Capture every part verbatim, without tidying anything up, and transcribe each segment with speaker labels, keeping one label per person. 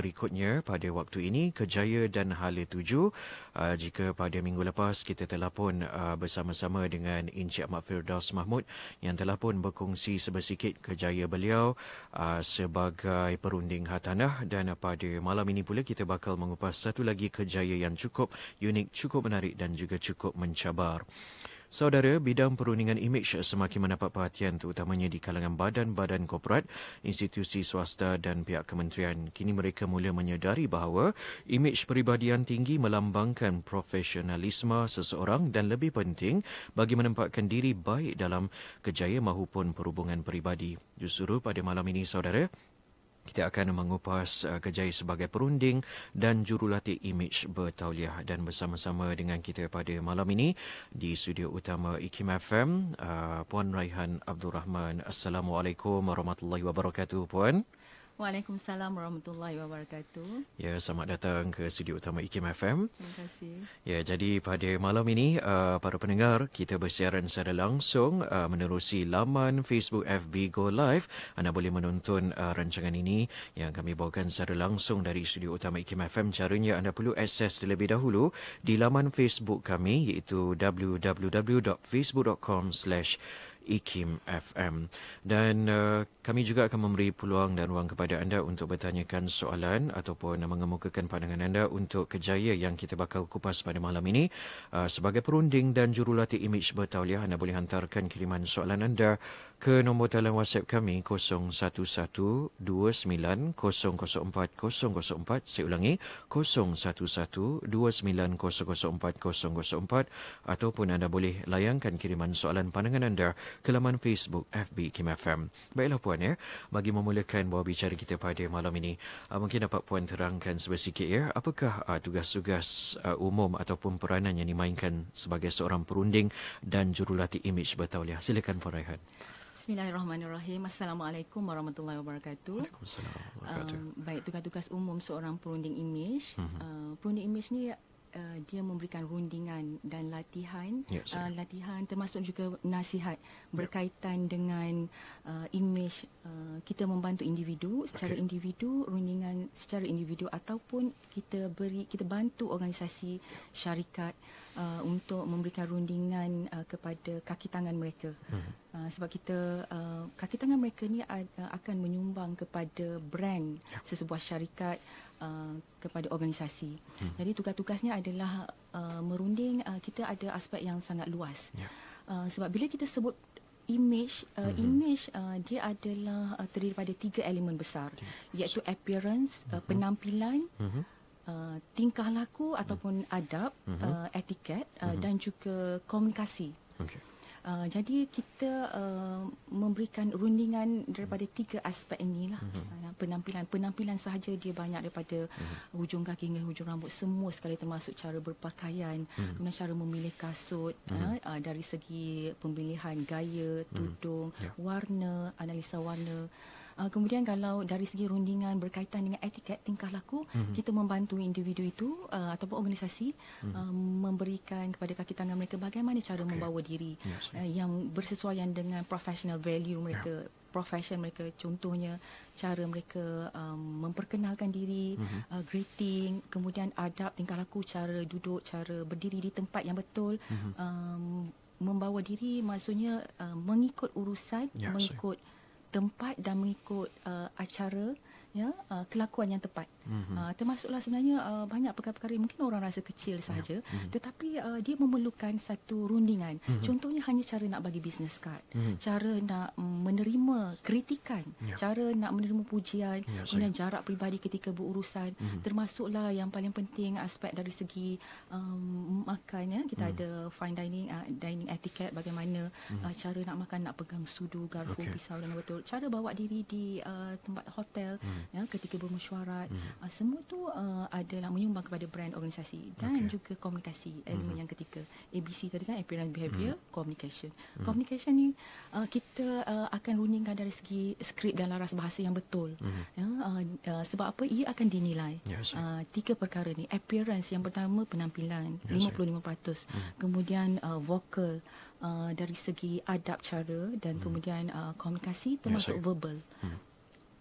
Speaker 1: berikutnya pada waktu ini, Kejaya dan Hala Tuju. Uh, jika pada minggu lepas kita telah pun uh, bersama-sama dengan Encik Ahmad Firdaus Mahmud yang telah pun berkongsi sebersikit kejaya beliau uh, sebagai perunding hartanah, dan uh, pada malam ini pula kita bakal mengupas satu lagi kejaya yang cukup unik, cukup menarik dan juga cukup mencabar. Saudara, bidang perundingan imej semakin mendapat perhatian terutamanya di kalangan badan-badan korporat, institusi swasta dan pihak kementerian. Kini mereka mula menyedari bahawa imej peribadian tinggi melambangkan profesionalisme seseorang dan lebih penting bagi menempatkan diri baik dalam kejaya mahupun perhubungan peribadi. Justru pada malam ini, saudara, kita akan mengupas uh, kejaya sebagai perunding dan jurulatih imej bertauliah, dan bersama-sama dengan kita pada malam ini di studio utama IKIM F M, uh, Puan Raihan Abdul Rahman. Assalamualaikum warahmatullahi wabarakatuh, Puan.
Speaker 2: Waalaikumsalam warahmatullahi wabarakatuh.
Speaker 1: Ya, selamat datang ke studio utama IKIM F M.
Speaker 2: Terima kasih.
Speaker 1: Ya, jadi pada malam ini uh, para pendengar, kita bersiaran secara langsung uh, menerusi laman Facebook F B Go Live. Anda boleh menonton uh, rancangan ini yang kami bawakan secara langsung dari studio utama IKIM F M. Caranya anda perlu akses terlebih dahulu di laman Facebook kami, iaitu w w w dot facebook dot com slash IKIM F M, dan uh, kami juga akan memberi peluang dan ruang kepada anda untuk bertanyakan soalan ataupun mengemukakan pandangan anda untuk kejaya yang kita bakal kupas pada malam ini. Uh, sebagai perunding dan jurulatih imej bertauliah, anda boleh hantarkan kiriman soalan anda ke nombor talian WhatsApp kami kosong satu satu dua sembilan kosong kosong empat kosong kosong empat. Saya ulangi, kosong satu satu dua sembilan kosong kosong empat kosong kosong empat, ataupun anda boleh layangkan kiriman soalan pandangan anda ke laman Facebook F B IKIM F M. Baiklah Puan, ya, bagi memulakan bahawa bicara kita pada malam ini, uh, mungkin dapat Puan terangkan sebersikit, ya, apakah uh, tugas-tugas uh, umum ataupun peranan yang dimainkan sebagai seorang perunding dan jurulatih imej bertauliah. Silakan Puan Raihan.
Speaker 2: Bismillahirrahmanirrahim. Assalamualaikum warahmatullahi wabarakatuh.
Speaker 1: Waalaikumsalam warahmatullahi wabarakatuh.
Speaker 2: Um, baik, tugas-tugas umum seorang perunding imej. Mm-hmm. Uh, perunding imej ni Uh, dia memberikan rundingan dan latihan,
Speaker 1: ya,
Speaker 2: uh, latihan termasuk juga nasihat berkaitan ya. dengan uh, imej. Uh, kita membantu individu secara okay. individu, rundingan secara individu, ataupun kita beri kita bantu organisasi syarikat uh, untuk memberikan rundingan uh, kepada kaki tangan mereka. Hmm. Uh, sebab kita uh, kaki tangan mereka ni uh, akan menyumbang kepada brand ya. sesebuah syarikat, Uh, kepada organisasi. Hmm. Jadi tugas-tugasnya adalah uh, merunding. Uh, kita ada aspek yang sangat luas. Yeah. Uh, sebab bila kita sebut imej, uh, mm-hmm. imej uh, dia adalah uh, terdiri daripada tiga elemen besar, okay. iaitu appearance, mm-hmm. uh, penampilan, mm-hmm. uh, tingkah laku mm-hmm. ataupun adab, mm-hmm. uh, etiket, uh, mm-hmm. dan juga komunikasi. Okay. Uh, jadi kita uh, memberikan rundingan daripada tiga aspek inilah. Uh-huh. Uh, penampilan penampilan sahaja dia banyak, daripada uh-huh. hujung kaki hingga hujung rambut, semua sekali, termasuk cara berpakaian, uh-huh. kemudian cara memilih kasut, uh-huh. uh, dari segi pemilihan gaya, tudung, uh-huh. yeah. warna, analisa warna. Uh, kemudian kalau dari segi rundingan berkaitan dengan etiket, tingkah laku, mm-hmm. kita membantu individu itu uh, ataupun organisasi mm-hmm. uh, memberikan kepada kaki tangan mereka bagaimana cara okay. membawa diri yes, uh, yang bersesuaian dengan professional value mereka, yeah. profession mereka. Contohnya cara mereka um, memperkenalkan diri, mm-hmm. uh, greeting, kemudian adab, tingkah laku, cara duduk, cara berdiri di tempat yang betul, mm-hmm. um, membawa diri maksudnya uh, mengikut urusan, yeah, mengikut so. tempat dan mengikut uh, acara, ya, uh, kelakuan yang tepat. Mm-hmm. Uh, termasuklah sebenarnya uh, banyak perkara-perkara yang mungkin orang rasa kecil sahaja, yeah. mm-hmm. tetapi uh, dia memerlukan satu rundingan. Mm-hmm. Contohnya hanya cara nak bagi business card, mm-hmm. cara nak menerima kritikan, yeah. cara nak menerima pujian, yeah, kemudian jarak peribadi ketika berurusan. Mm-hmm. Termasuklah yang paling penting aspek dari segi um, makan, ya. Kita mm-hmm. ada fine dining, uh, dining etiquette, bagaimana mm-hmm. uh, cara nak makan, nak pegang sudu, garpu, okay. pisau dengan betul, cara bawa diri di uh, tempat hotel, mm-hmm. ya, ketika bermesyuarat, mm-hmm. uh, semua tu uh, adalah menyumbang kepada brand organisasi, dan okay. juga komunikasi, elemen mm-hmm. yang ketiga. A B C tadi kan, appearance, behavior, mm-hmm. communication. Mm-hmm. Communication ni uh, kita uh, akan rundingkan dari segi skrip dan laras bahasa yang betul. Mm-hmm. Ya, uh, uh, sebab apa? Ia akan dinilai. Yes, uh, tiga perkara ni. Appearance yang pertama, penampilan, yes, lima puluh lima peratus. Mm-hmm. Kemudian uh, vocal, uh, dari segi adab cara, dan mm-hmm. kemudian uh, komunikasi termasuk yes, verbal. Mm-hmm.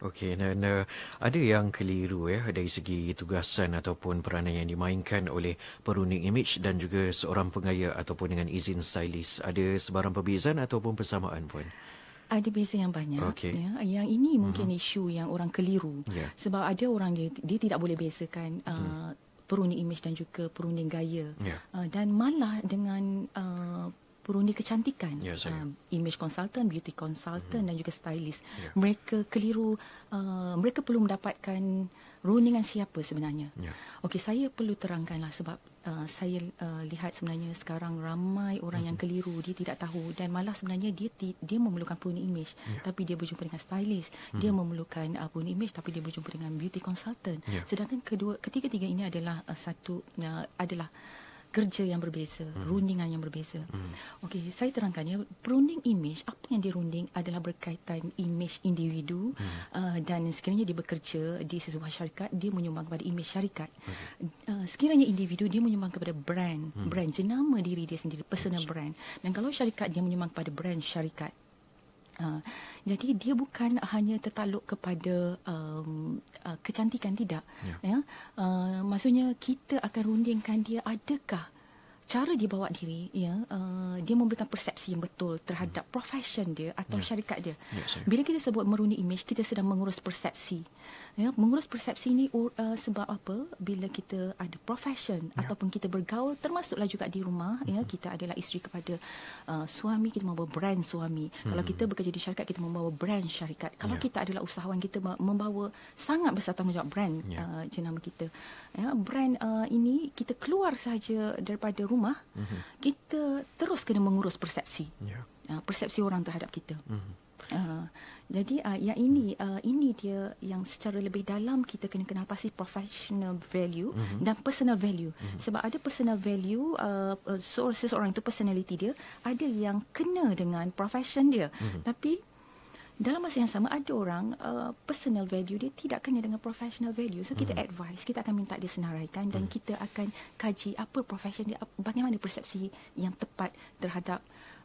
Speaker 1: Okey, dan uh, ada yang keliru ya dari segi tugasan ataupun peranan yang dimainkan oleh perunding imej dan juga seorang pengaya ataupun dengan izin stylist. Ada sebarang perbezaan ataupun persamaan pun?
Speaker 2: Ada beza yang banyak.
Speaker 1: Okey.
Speaker 2: Ya. Yang ini mungkin uh-huh. isu yang orang keliru.
Speaker 1: Yeah.
Speaker 2: Sebab ada orang dia, dia tidak boleh bezakan uh, hmm. perunding imej dan juga perunding gaya.
Speaker 1: Yeah.
Speaker 2: Uh, dan malah dengan uh, perunding kecantikan,
Speaker 1: Ya,
Speaker 2: uh, image consultant, beauty consultant mm-hmm. dan juga stylist.
Speaker 1: Ya.
Speaker 2: Mereka keliru, uh, mereka perlu mendapatkan rundingan siapa sebenarnya. Ya. Okey, saya perlu terangkanlah sebab uh, saya uh, lihat sebenarnya sekarang ramai orang mm-hmm. yang keliru, dia tidak tahu dan malah sebenarnya dia dia memerlukan perunding image ya. Tapi dia berjumpa dengan stylist. Mm-hmm. Dia memerlukan uh, perunding image tapi dia berjumpa dengan beauty consultant. Ya. Sedangkan kedua ketiga-tiga ini adalah uh, satu uh, adalah kerja yang berbeza, hmm. rundingan yang berbeza. Hmm. Okey, saya terangkannya, perunding imej, apa yang dirunding adalah berkaitan imej individu hmm. uh, dan sekiranya dia bekerja di sebuah syarikat, dia menyumbang kepada imej syarikat. Okay. Uh, sekiranya individu, dia menyumbang kepada brand, hmm. brand jenama diri dia sendiri, personal yes. brand. Dan kalau syarikat, dia menyumbang kepada brand syarikat. Uh, jadi dia bukan hanya tertakluk kepada um, uh, kecantikan, tidak. Yeah. Ya, uh, maksudnya kita akan rundingkan dia adakah cara dia bawa diri, ya, uh, dia memberikan persepsi yang betul terhadap hmm. profession dia atau yeah. syarikat dia. Yeah, bila kita sebut merunding imej, kita sedang mengurus persepsi. Ya, mengurus persepsi ini uh, sebab apa? Bila kita ada profession yeah. ataupun kita bergaul, termasuklah juga di rumah, mm-hmm. ya, kita adalah isteri kepada uh, suami, kita membawa brand suami. Mm-hmm. Kalau kita bekerja di syarikat, kita membawa brand syarikat. Kalau yeah. kita adalah usahawan, kita membawa sangat besar tanggungjawab brand yeah. uh, jenama kita. Ya, brand uh, ini kita keluar saja daripada rumah, mm-hmm. kita terus kena mengurus persepsi. Yeah. Uh, persepsi orang terhadap kita. Mm-hmm. Uh, jadi uh, yang ini uh, ini dia yang secara lebih dalam kita kena kenal pasti professional value mm-hmm. dan personal value. Mm-hmm. Sebab ada personal value, uh, uh, seseorang itu personality dia ada yang kena dengan profession dia. Mm-hmm. Tapi dalam masa yang sama ada orang uh, personal value dia tidak kena dengan professional value. So kita mm-hmm. advise, kita akan minta dia senaraikan dan mm-hmm. kita akan kaji apa profession dia, bagaimana persepsi yang tepat terhadap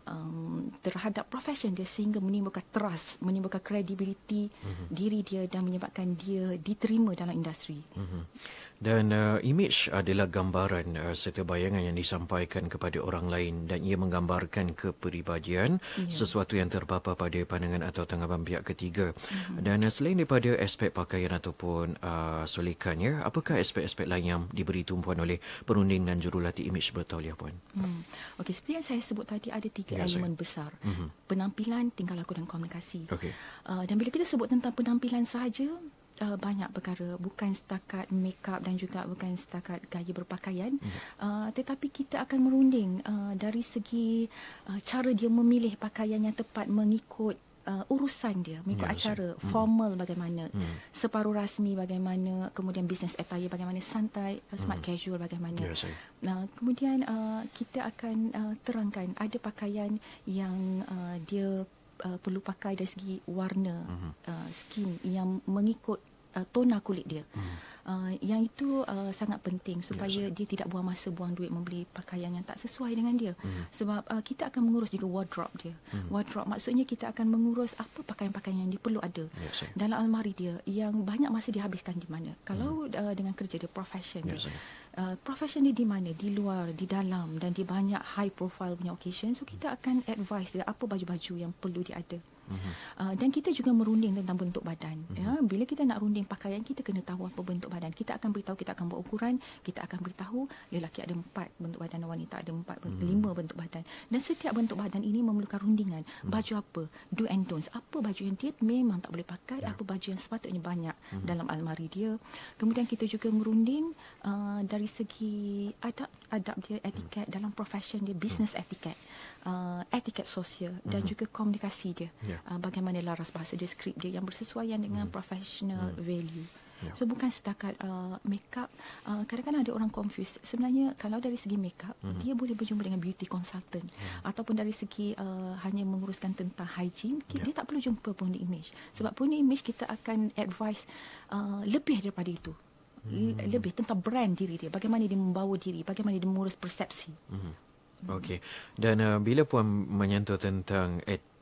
Speaker 2: Um, terhadap profession dia sehingga menimbulkan trust, menimbulkan credibility mm-hmm. diri dia dan menyebabkan dia diterima dalam industri.
Speaker 1: Mm-hmm. Dan uh, imej adalah gambaran uh, serta bayangan yang disampaikan kepada orang lain dan ia menggambarkan kepribadian, yeah. sesuatu yang terpapar pada pandangan atau tanggapan pihak ketiga. Mm-hmm. Dan uh, selain daripada aspek pakaian ataupun uh, sulikan, ya, apakah aspek-aspek lain yang diberi tumpuan oleh perunding dan jurulatih imej bertauliah, Puan?
Speaker 2: Hmm. Okey, seperti yang saya sebut tadi, ada tiga
Speaker 1: ya,
Speaker 2: elemen
Speaker 1: saya.
Speaker 2: besar.
Speaker 1: Mm-hmm.
Speaker 2: Penampilan, tingkah laku dan komunikasi.
Speaker 1: Okay.
Speaker 2: Uh, dan bila kita sebut tentang penampilan sahaja, Uh, banyak perkara, bukan setakat make-up dan juga bukan setakat gaya berpakaian, mm-hmm. uh, tetapi kita akan merunding uh, dari segi uh, cara dia memilih pakaian yang tepat mengikut uh, urusan dia, mengikut yeah, acara, mm-hmm. formal bagaimana, mm-hmm. separuh rasmi bagaimana, kemudian business attire bagaimana, santai, uh, smart mm-hmm. casual bagaimana. Yeah, uh, kemudian uh, kita akan uh, terangkan ada pakaian yang uh, dia Uh, perlu pakai dari segi warna uh-huh. uh, skin yang mengikut uh, tona kulit dia. Uh-huh. Uh, yang itu uh, sangat penting supaya yes, dia tidak buang masa, buang duit membeli pakaian yang tak sesuai dengan dia. Uh-huh. Sebab uh, kita akan mengurus juga wardrobe dia. Uh-huh. Wardrobe maksudnya kita akan mengurus apa pakaian-pakaian yang dia perlu ada yes, dalam almari dia yang banyak masa dihabiskan di mana. Kalau uh-huh. uh, dengan kerja dia, profession yes, dia. Uh, profession dia di mana? Di luar, di dalam dan di banyak high profile punya occasion. So kita akan advise dia apa baju-baju yang perlu dia ada. Uh-huh. Uh, dan kita juga merunding tentang bentuk badan. Uh-huh. Ya, bila kita nak runding pakaian, kita kena tahu apa bentuk badan. Kita akan beritahu, kita akan buat ukuran, kita akan beritahu lelaki ada empat bentuk badan dan wanita ada empat, uh-huh. lima bentuk badan. Dan setiap bentuk badan ini memerlukan rundingan. Uh-huh. Baju apa? Do and don'ts. Apa baju yang dia memang tak boleh pakai, yeah. apa baju yang sepatutnya banyak uh-huh. dalam almari dia. Kemudian kita juga merunding uh, dari segi adab, adab dia, etiket uh-huh. dalam profession dia, business uh-huh. etiket, uh, etiket sosial dan uh-huh. juga komunikasi dia. Yeah. Uh, bagaimana laras bahasa dia, skrip dia yang bersesuaian dengan hmm. professional hmm. value. Yeah. So bukan setakat uh, make-up. Uh, kadang-kadang ada orang confused. Sebenarnya kalau dari segi make-up, hmm. dia boleh berjumpa dengan beauty consultant. Hmm. Ataupun dari segi uh, hanya menguruskan tentang hygiene, yeah. dia tak perlu jumpa perunding imej. Sebab perunding imej kita akan advise uh, lebih daripada itu. Hmm. Lebih tentang brand diri dia. Bagaimana dia membawa diri, bagaimana dia mengurus persepsi.
Speaker 1: Hmm. Okey. Dan uh, bila Puan menyentuh tentang et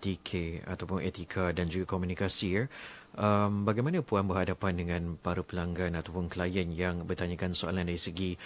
Speaker 1: etike ataupun etika dan juga komunikasi ya. Um, bagaimana Puan berhadapan dengan para pelanggan ataupun klien yang bertanyakan soalan dari segi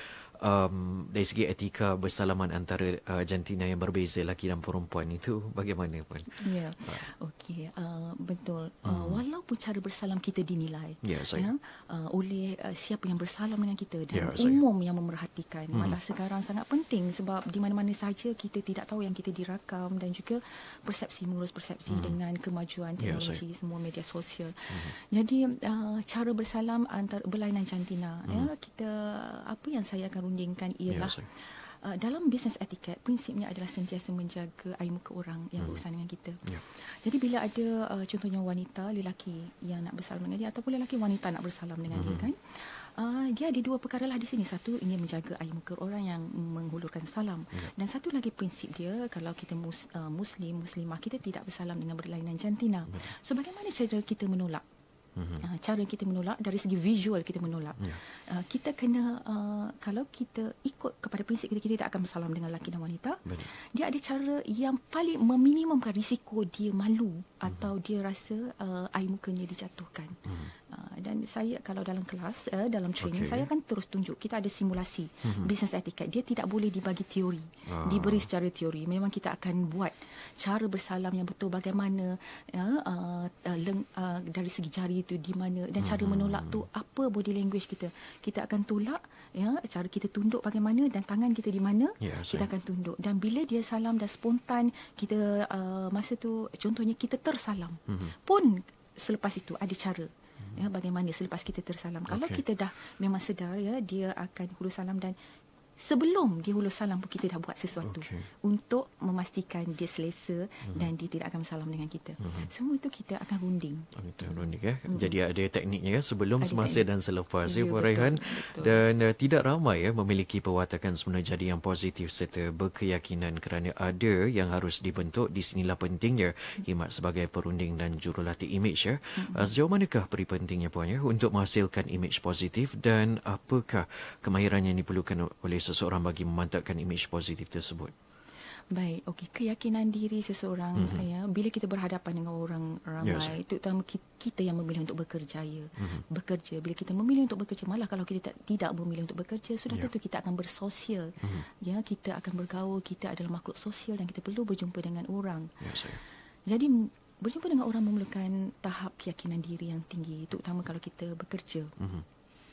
Speaker 1: um, dari segi etika bersalaman antara uh, jantina yang berbeza, lelaki dan perempuan itu bagaimana Puan?
Speaker 2: Ya, okey, uh, betul. Uh, hmm. Walaupun cara bersalam kita dinilai
Speaker 1: ya,
Speaker 2: ya, uh, oleh uh, siapa yang bersalam dengan kita dan
Speaker 1: ya,
Speaker 2: umum yang memerhatikan,
Speaker 1: hmm.
Speaker 2: malah sekarang sangat penting sebab di mana-mana saja kita tidak tahu yang kita dirakam dan juga persepsi mengurus persepsi hmm. dengan kemajuan teknologi, ya, semua media sosial. Hmm. Jadi uh, cara bersalam antara berlainan jantina, hmm. ya, kita apa yang saya akan rundingkan ialah
Speaker 1: ya,
Speaker 2: uh, dalam bisnes etiket prinsipnya adalah sentiasa menjaga air muka orang yang hmm. berurusan dengan kita. Ya. Jadi bila ada uh, contohnya wanita, lelaki yang nak bersalam dengan dia ataupun lelaki wanita nak bersalam dengan hmm. dia kan, uh, dia ada dua perkara lah di sini. Satu, ingin menjaga air muka orang yang menghulurkan salam. Ya. Dan satu lagi prinsip dia, kalau kita mus, uh, muslim, muslimah, kita tidak bersalam dengan berlainan jantina. Ya. So bagaimana cara kita menolak? Uh, cara kita menolak dari segi visual kita menolak. Yeah. Uh, kita kena uh, kalau kita ikut kepada prinsip kita, kita tidak akan bersalam dengan lelaki dan wanita. Betul. Dia ada cara yang paling meminimumkan risiko dia malu mm-hmm. atau dia rasa uh, air mukanya dijatuhkan. Mm-hmm. Uh, dan saya kalau dalam kelas, uh, dalam training, okay. saya akan terus tunjuk. Kita ada simulasi mm-hmm. business etiquette. Dia tidak boleh dibagi teori, ah. diberi secara teori. Memang kita akan buat cara bersalam yang betul, bagaimana uh, uh, uh, leng, uh, dari segi jari itu di mana dan cara hmm. menolak tu apa body language kita. Kita akan tolak, ya, cara kita tunduk bagaimana dan tangan kita di mana, yeah, kita akan tunduk. Dan bila dia salam dah spontan, kita uh, masa tu contohnya kita tersalam. Hmm. Pun selepas itu ada cara. Hmm. Ya, bagaimana selepas kita tersalam. Okay. Kalau kita dah memang sedar, ya, dia akan hulur salam dan sebelum dia hulur salam pun kita dah buat sesuatu okay. untuk memastikan dia selesa mm-hmm. dan dia tidak akan bersalam dengan kita. Mm-hmm. Semua itu kita akan runding. Oh, kita
Speaker 1: runding ya. Mm-hmm. Jadi ada tekniknya ya, sebelum, ada semasa teknik. Dan selepas ya,
Speaker 2: ya
Speaker 1: Puan Raihan. Dan uh, tidak ramai ya memiliki perwatakan semula jadi yang positif serta berkeyakinan kerana ada yang harus dibentuk. Di sinilah pentingnya khidmat sebagai perunding dan jurulatih imej ya. Mm-hmm. Uh, sejauh manakah peri pentingnya Puan ya untuk menghasilkan imej positif dan apakah kemahiran yang diperlukan oleh seseorang bagi memantapkan imej positif tersebut?
Speaker 2: Baik, okey. Keyakinan diri seseorang, mm-hmm. ya, bila kita berhadapan dengan orang ramai, yes. terutama kita yang memilih untuk bekerjaya, mm-hmm. bekerja. Bila kita memilih untuk bekerja, malah kalau kita tidak memilih untuk bekerja, sudah yeah. tentu kita akan bersosial. Mm-hmm. Ya, kita akan bergaul, kita adalah makhluk sosial dan kita perlu berjumpa dengan orang. Yes, Jadi berjumpa dengan orang memerlukan tahap keyakinan diri yang tinggi, terutama kalau kita bekerja. Mm-hmm.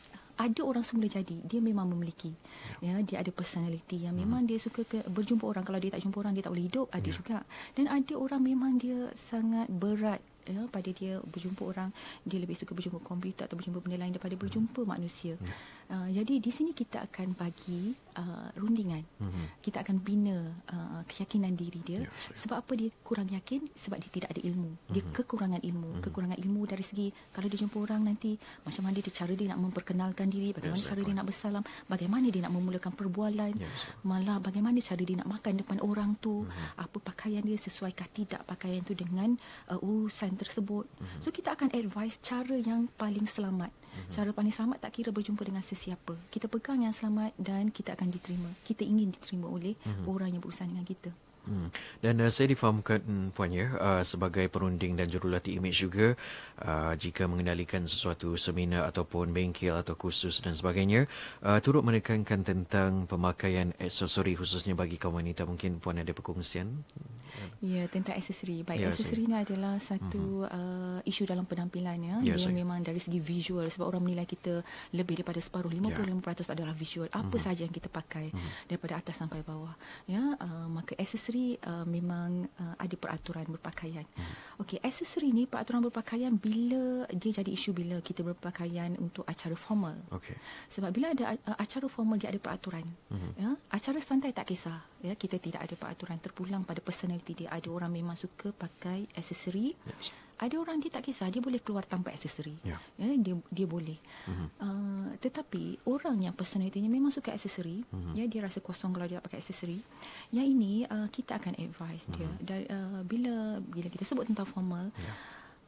Speaker 2: Ada orang semula jadi, dia memang memiliki, ya, dia ada personality yang memang hmm. dia suka ke, berjumpa orang. Kalau dia tak jumpa orang, dia tak boleh hidup, ada yeah. juga. Dan ada orang memang dia sangat berat, ya, pada dia berjumpa orang, dia lebih suka berjumpa komputer atau berjumpa benda lain daripada berjumpa hmm. manusia. Yeah. Uh, jadi di sini kita akan bagi uh, rundingan, hmm. kita akan bina uh, keyakinan diri dia. Yeah, sebab apa dia kurang yakin? Sebab dia tidak ada ilmu, dia hmm. kekurangan ilmu, hmm. kekurangan ilmu dari segi kalau dia jumpa orang nanti macam mana dia cara dia nak memperkenalkan diri, bagaimana yes, cara dia nak bersalam, bagaimana dia nak memulakan perbualan, yes, malah bagaimana cara dia nak makan depan orang tu, hmm. apa pakaian dia, sesuaikah tidak pakaian tu dengan uh, urusan tersebut. Mm-hmm. So kita akan advise cara yang paling selamat. Mm-hmm. Cara paling selamat tak kira berjumpa dengan sesiapa. Kita pegang yang selamat dan kita akan diterima. Kita ingin diterima oleh mm-hmm. orang yang berurusan dengan kita.
Speaker 1: Hmm. Dan uh, saya difahamkan hmm, Puan ya, uh, sebagai perunding dan jurulatih imej juga, uh, jika mengendalikan sesuatu seminar ataupun bengkel atau kursus dan sebagainya, uh, turut menekankan tentang pemakaian aksesori khususnya bagi kaum wanita. Mungkin Puan ada perkongsian?
Speaker 2: Ya, tentang aksesori. Baik, ya, aksesori ini adalah satu uh-huh. uh, isu dalam penampilan ya. Ya, dia saya. memang dari segi visual, sebab orang menilai kita lebih daripada separuh, lima puluh lima peratus ya. adalah visual. Apa uh-huh. saja yang kita pakai uh-huh. daripada atas sampai bawah. Ya, uh, maka aksesori Uh, memang uh, ada peraturan berpakaian. Hmm. Okey, aksesori ni peraturan berpakaian bila dia jadi isu bila kita berpakaian untuk acara formal. Okey. Sebab bila ada uh, acara formal dia ada peraturan. Hmm. Ya, acara santai tak kisah. Ya, kita tidak ada peraturan, terpulang pada personality dia. Ada orang memang suka pakai aksesori. Yes. Ada orang dia tak kisah, dia boleh keluar tanpa aksesori. Yeah. Ya, dia dia boleh. Mm-hmm. Uh, tetapi orang yang personalitinya memang suka aksesori, mm-hmm. ya, dia rasa kosong kalau dia tak pakai aksesori. Yang ini uh, kita akan advise mm-hmm. dia. Dari, uh, bila bila kita sebut tentang formal, yeah.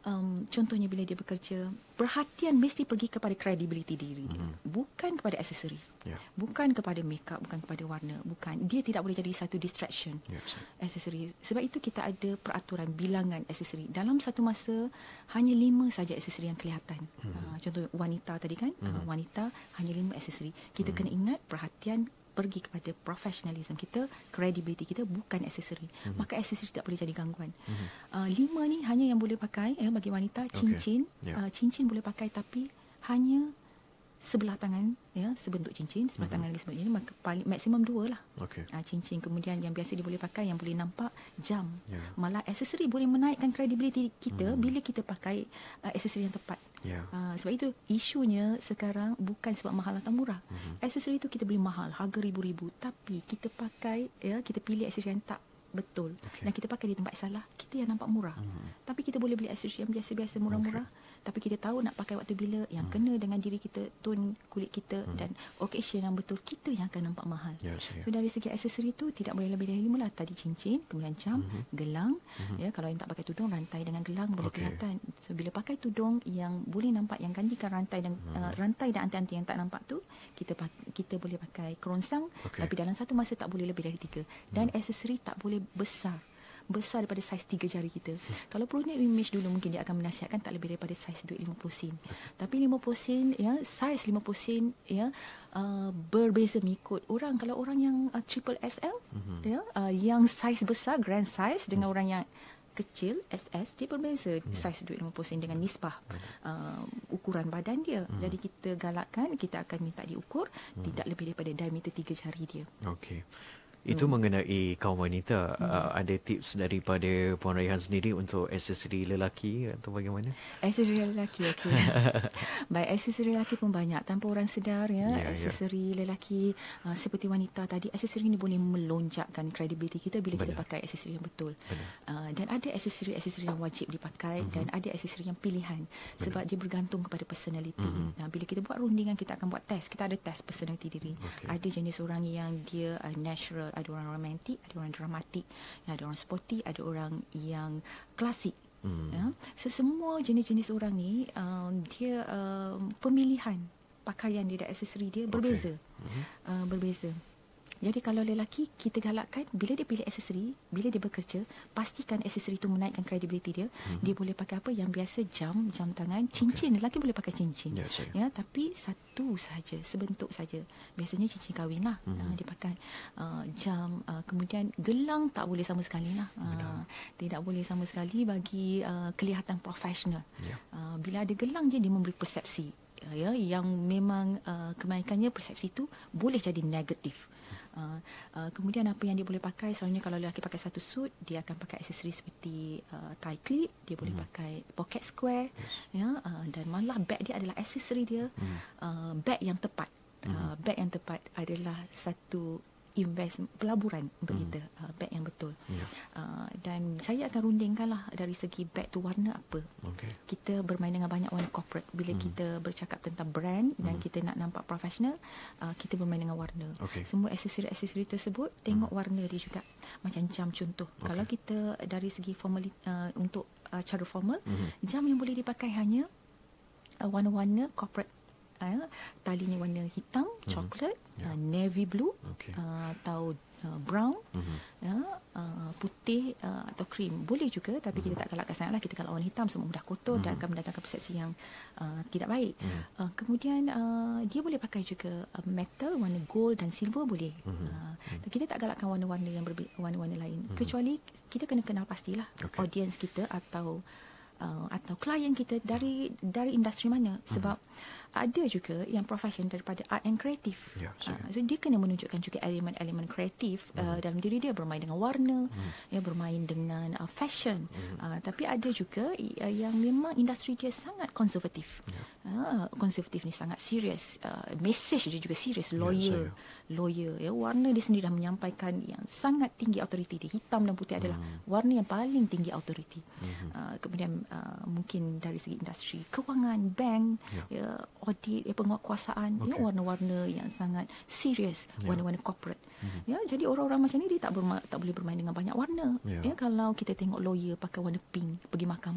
Speaker 2: um, contohnya bila dia bekerja, perhatian mesti pergi kepada credibility diri dia, mm-hmm. bukan kepada aksesori, yeah. bukan kepada makeup, bukan kepada warna, bukan. Dia tidak boleh jadi satu distraction, yeah, aksesori. Sebab itu kita ada peraturan bilangan aksesori. Dalam satu masa hanya lima saja aksesori yang kelihatan. Mm-hmm. Uh, contoh wanita tadi kan, mm-hmm. uh, wanita hanya lima aksesori. Kita mm-hmm. kena ingat perhatian pergi kepada professionalism kita, credibility kita, bukan aksesori. Mm-hmm. Maka aksesori tak boleh jadi gangguan. Mm-hmm. Uh, lima ni hanya yang boleh pakai ya, bagi wanita, cincin. Okay. Yeah. Uh, cincin boleh pakai tapi hanya sebelah tangan, ya, sebentuk cincin, sebelah mm-hmm. tangan lagi sebentuk cincin, maka paling maksimum dua lah. Okay. Uh, cincin. Kemudian yang biasa dia boleh pakai, yang boleh nampak, jam. Yeah. Malah aksesori boleh menaikkan credibility kita mm-hmm. bila kita pakai uh, aksesori yang tepat. Yeah. Uh, sebab itu isunya sekarang bukan sebab mahal atau murah. Mm-hmm. Aksesori itu kita beli mahal, harga ribu-ribu, tapi kita pakai, ya, kita pilih aksesori yang tak betul, okay. dan kita pakai di tempat salah, kita yang nampak murah. Mm-hmm. Tapi kita boleh beli aksesori yang biasa-biasa, murah-murah, okay. tapi kita tahu nak pakai waktu bila, yang mm-hmm. kena dengan diri kita, tone kulit kita, mm-hmm. dan occasion yang betul, kita yang akan nampak mahal. Yes, yeah. So dari segi aksesori itu tidak boleh lebih dari lima lah. Tadi cincin, kemudian jam, mm-hmm. gelang, mm-hmm. ya, kalau yang tak pakai tudung, rantai dengan gelang boleh okay. kelihatan. So bila pakai tudung yang boleh nampak, yang gantikan rantai dan mm-hmm. uh, rantai dan anti-anti yang tak nampak tu, kita kita boleh pakai kerongsang, okay. tapi dalam satu masa tak boleh lebih dari tiga. Dan mm-hmm. aksesori tak boleh besar besar daripada saiz tiga jari kita. Hmm. Kalau produk image dulu mungkin dia akan menasihatkan tak lebih daripada saiz duit lima puluh sen. Tapi lima puluh sen, ya, saiz lima puluh sen, ya, uh, berbeza mengikut orang. Kalau orang yang uh, triple X L, hmm. ya, uh, yang saiz besar, grand size, dengan hmm. orang yang kecil, S S, dia berbeza hmm. saiz duit lima puluh sen dengan nisbah uh, ukuran badan dia. Hmm. Jadi kita galakkan, kita akan minta diukur hmm. tidak lebih daripada diameter tiga jari dia.
Speaker 1: Okey. Itu hmm. mengenai kaum wanita. Hmm. Uh, ada tips daripada Puan Raihan sendiri untuk aksesori lelaki atau bagaimana?
Speaker 2: Aksesori lelaki, okey. Baik, aksesori lelaki pun banyak. Tanpa orang sedar, ya, yeah, aksesori yeah. lelaki uh, seperti wanita tadi, aksesori ini boleh melonjakkan credibility kita bila Benar. kita pakai aksesori yang betul. Uh, dan ada aksesori-aksesori yang wajib dipakai, mm-hmm. dan ada aksesori yang pilihan. Benar. Sebab dia bergantung kepada personality. Mm-hmm. Nah, bila kita buat rundingan, kita akan buat test. Kita ada test personality diri. Okay. Ada jenis orang yang dia uh, natural, ada orang romantik, ada orang dramatik, ada orang sporty, ada orang yang klasik. Hmm. Ya. So semua jenis-jenis orang ni um, dia um, pemilihan pakaian dia dan aksesori dia berbeza. Okay. Hmm. Uh, berbeza. Jadi kalau lelaki, kita galakkan bila dia pilih aksesori, bila dia bekerja, pastikan aksesori itu menaikkan credibility dia. Mm-hmm. Dia boleh pakai apa yang biasa, jam, jam tangan, cincin. Okay. Lelaki boleh pakai cincin. Yes, ya, tapi satu saja, sebentuk saja. Biasanya cincin kahwin lah. Mm-hmm. Uh, dia pakai uh, jam, uh, kemudian gelang tak boleh sama sekali lah. Uh, tidak boleh sama sekali bagi uh, kelihatan profesional. Yeah. Uh, bila ada gelang je, dia memberi persepsi. Uh, ya, yang memang uh, kebaikannya persepsi itu boleh jadi negatif. Uh, uh, kemudian apa yang dia boleh pakai, selalunya kalau lelaki pakai satu suit, dia akan pakai aksesori seperti uh, tie clip, dia boleh mm. pakai pocket square, yes. ya, uh, dan malah beg dia adalah aksesori dia. Mm. Uh, beg yang tepat, mm. uh, beg yang tepat adalah satu invest pelaburan untuk hmm. kita, uh, beg yang betul. Yeah. Uh, dan saya akan rundingkanlah dari segi beg tu warna apa. Okay. Kita bermain dengan banyak warna corporate. Bila hmm. kita bercakap tentang brand hmm. dan kita nak nampak profesional, uh, kita bermain dengan warna. Okay. Semua aksesori-aksesori tersebut, tengok hmm. warna dia juga. Macam jam contoh. Okay. Kalau kita dari segi formal, uh, untuk uh, cara formal, hmm. jam yang boleh dipakai hanya uh, warna-warna corporate. Uh, talinya warna hitam, mm-hmm. coklat, yeah. uh, navy blue, okay. uh, atau uh, brown, mm-hmm. ya, uh, putih uh, atau krim. Boleh juga, tapi mm-hmm. kita tak galakkan sangatlah. Kita kalau warna hitam semua mudah kotor, mm-hmm. dan akan mendatangkan persepsi yang uh, tidak baik. Mm-hmm. Uh, kemudian uh, dia boleh pakai juga uh, metal, warna gold dan silver boleh. Mm-hmm. Uh, mm-hmm. Kita tak galakkan warna-warna yang berbe- warna-warna lain. Mm-hmm. Kecuali kita kena kenal pastilah okay. audience kita atau uh, atau klien kita dari dari industri mana. Sebab mm-hmm. ada juga yang profession daripada art and kreatif. Yeah, uh, so dia kena menunjukkan juga elemen-elemen kreatif mm. uh, dalam diri dia, bermain dengan warna, mm. ya, bermain dengan uh, fashion. Mm. Uh, tapi ada juga uh, yang memang industri dia sangat konservatif. Yeah. Uh, konservatif ni sangat serius. Uh, message dia juga serius. Lawyer, yeah, lawyer. Ya, warna dia sendiri dah menyampaikan yang sangat tinggi authority dia. Hitam dan putih mm. adalah warna yang paling tinggi authority. Mm-hmm. Uh, kemudian uh, mungkin dari segi industri kewangan, bank, yeah. ya, audit, ya, penguatkuasaan, okay. ya, warna-warna yang sangat serius, yeah. warna-warna corporate. Mm-hmm. Ya, jadi orang-orang macam ni dia tak berma- tak boleh bermain dengan banyak warna. Yeah. Ya, kalau kita tengok lawyer pakai warna pink pergi mahkamah, kita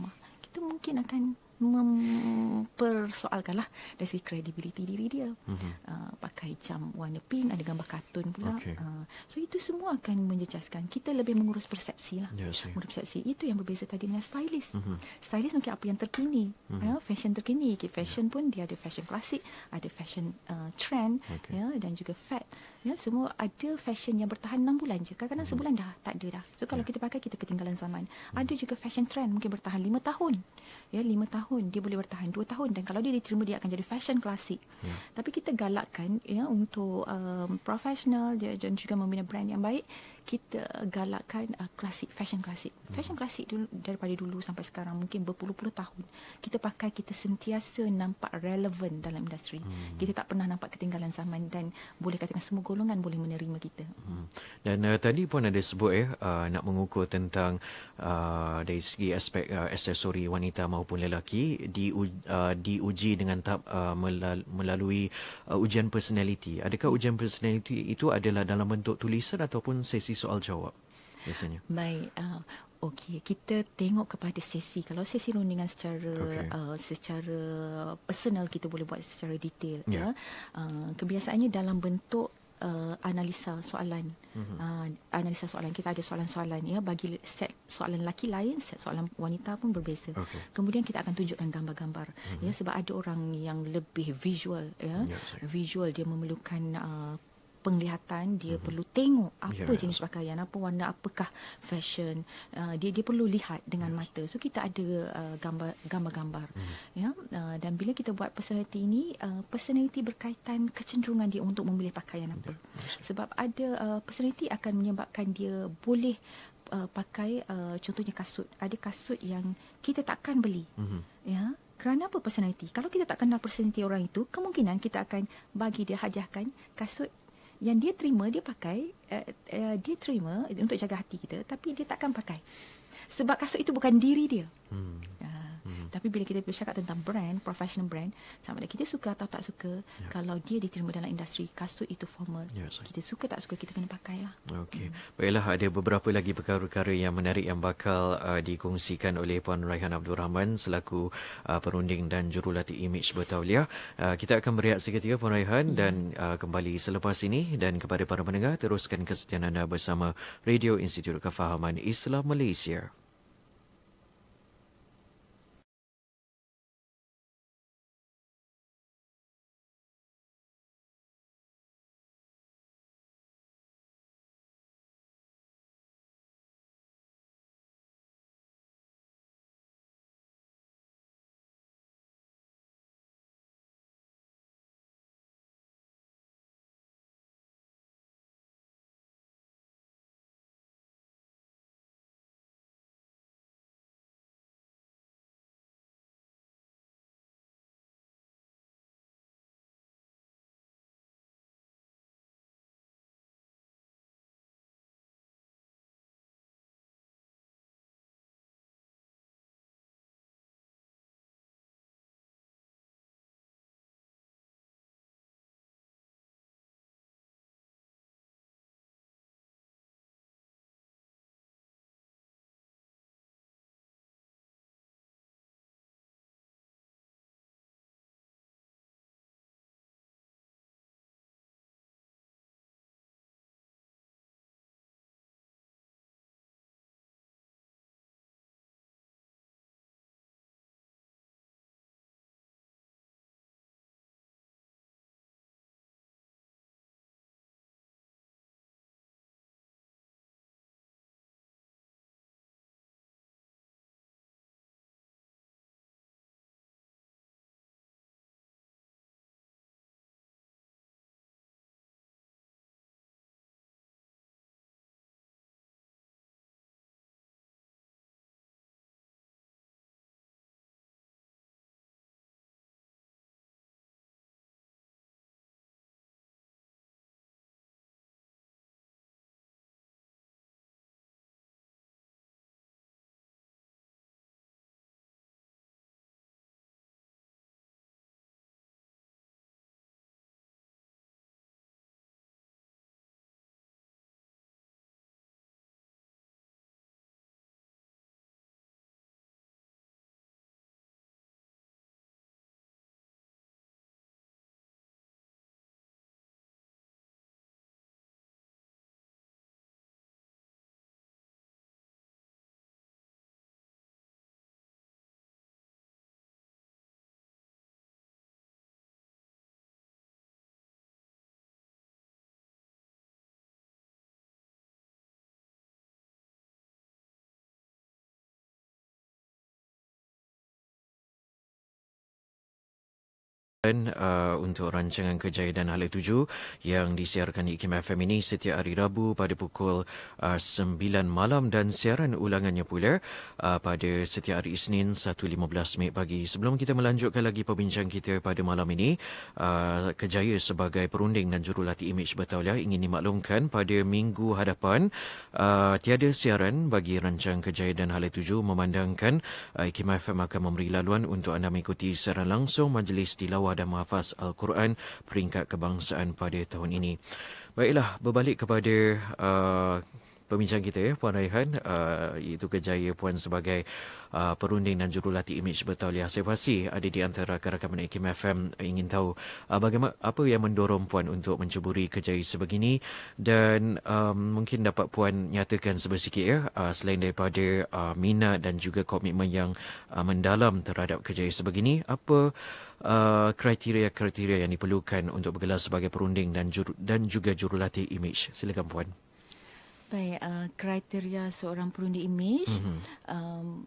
Speaker 2: kita mungkin akan mempersoalkanlah dari segi kredibiliti diri dia. Mm-hmm. Uh, pakai jam warna pink, ada gambar kartun pula. Okay. Uh, so itu semua akan menjejaskan. Kita lebih mengurus persepsi lah. Yes, yeah. Mengurus persepsi. Itu yang berbeza tadi dengan stylist. Mm-hmm. Stylist mungkin apa yang terkini. Mm-hmm. Ya, fashion terkini. Okay, fashion yeah. pun dia ada fashion klasik, ada fashion uh, trend, okay. ya, dan juga fad. Ya, semua ada fashion yang bertahan enam bulan je. Kadang-kadang mm-hmm. sebulan dah tak ada dah. So kalau yeah. kita pakai, kita ketinggalan zaman. Mm-hmm. Ada juga fashion trend mungkin bertahan lima tahun. Ya, lima tahun. Dia boleh bertahan dua tahun. Dan kalau dia diterima, dia akan jadi fashion klasik. Yeah. Tapi kita galakkan ya untuk um, profesional dan juga membina brand yang baik, kita galakkan uh, klasik, fashion klasik. Hmm. Fashion klasik dulu, daripada dulu sampai sekarang mungkin berpuluh-puluh tahun. Kita pakai, kita sentiasa nampak relevan dalam industri. Hmm. Kita tak pernah nampak ketinggalan zaman dan boleh katakan semua golongan boleh menerima kita.
Speaker 1: Hmm. Dan uh, tadi pun ada sebut eh uh, nak mengukur tentang uh, dari segi aspek uh, aksesori wanita maupun lelaki di uh, diuji dengan tahap uh, melalui uh, ujian personality. Adakah ujian personality itu adalah dalam bentuk tulisan ataupun sesi soal jawab biasanya?
Speaker 2: Baik, uh, okey, kita tengok kepada sesi. Kalau sesi rundingan secara okay. uh, secara personal, kita boleh buat secara detail. Yeah. Ya, uh, kebiasaannya dalam bentuk Uh, analisa soalan. Mm-hmm. uh, analisa soalan, kita ada soalan-soalan ya, bagi set soalan lelaki lain, set soalan wanita pun berbeza. Okay. Kemudian kita akan tunjukkan gambar-gambar. Mm-hmm. Ya, sebab ada orang yang lebih visual ya. Yeah, visual, dia memerlukan uh, penglihatan, dia mm-hmm. perlu tengok apa yeah. jenis pakaian, apa warna, apakah fashion, uh, dia dia perlu lihat dengan yes. mata. So kita ada uh, gambar gambar-gambar mm-hmm. ya, uh, dan bila kita buat personality ini, uh, personality berkaitan kecenderungan dia untuk memilih pakaian apa. Yes. Sebab ada uh, personality akan menyebabkan dia boleh uh, pakai uh, contohnya kasut. Ada kasut yang kita takkan beli. Mm-hmm. Ya. Kerana apa personality? Kalau kita tak kenal personality orang itu, kemungkinan kita akan bagi dia, hadiahkan kasut yang dia terima, dia pakai, uh, uh, dia terima untuk jaga hati kita, tapi dia takkan pakai. Sebab kasut itu bukan diri dia. Hmm. Uh, hmm. Tapi bila kita bercakap tentang brand, professional brand, sama ada kita suka atau tak suka, yeah. kalau dia diterima dalam industri, kasut itu formal. Yeah, kita suka tak suka, kita kena pakailah.
Speaker 1: Okey. Hmm. Baiklah, ada beberapa lagi perkara-perkara yang menarik yang bakal uh, dikongsikan oleh Puan Raihan Abdul Rahman selaku uh, perunding dan jurulatih imej bertauliah. Uh, kita akan berehat seketika, Puan Raihan, yeah. dan uh, kembali selepas ini. Dan kepada para pendengar, teruskan kesetiaan anda bersama Radio Institut Kefahaman Islam Malaysia. Dan uh, untuk rancangan Kejaya dan Hala Tuju yang disiarkan di I K M F M ini setiap hari Rabu pada pukul uh, sembilan malam dan siaran ulangannya pula uh, pada setiap hari Isnin satu lima belas minit pagi. Sebelum kita melanjutkan lagi perbincangan kita pada malam ini, uh, Kejaya sebagai perunding dan jurulatih imej bertauliah ingin dimaklumkan pada minggu hadapan uh, tiada siaran bagi rancangan Kejaya dan Hala Tuju memandangkan uh, I K M F M akan memberi laluan untuk anda mengikuti siaran langsung Majlis Tilawah dan Mahfaz Al-Quran peringkat kebangsaan pada tahun ini. Baiklah, berbalik kepada uh, perbincangan kita ya, Puan Raihan, uh, iaitu Kejaya Puan sebagai uh, perunding dan jurulatih imej bertauliah. Saya pasti ada di antara rakan-rakan I K M F M ingin tahu uh, bagaimana apa yang mendorong Puan untuk menceburi Kejaya sebegini, dan um, mungkin dapat Puan nyatakan sebesikit ya, uh, selain daripada uh, minat dan juga komitmen yang uh, mendalam terhadap Kejaya sebegini, apa Uh, kriteria-kriteria yang diperlukan untuk bergelar sebagai perunding dan juru, dan juga jurulatih imej. Silakan Puan.
Speaker 2: Baik, uh, kriteria seorang perunding imej, mm-hmm. um,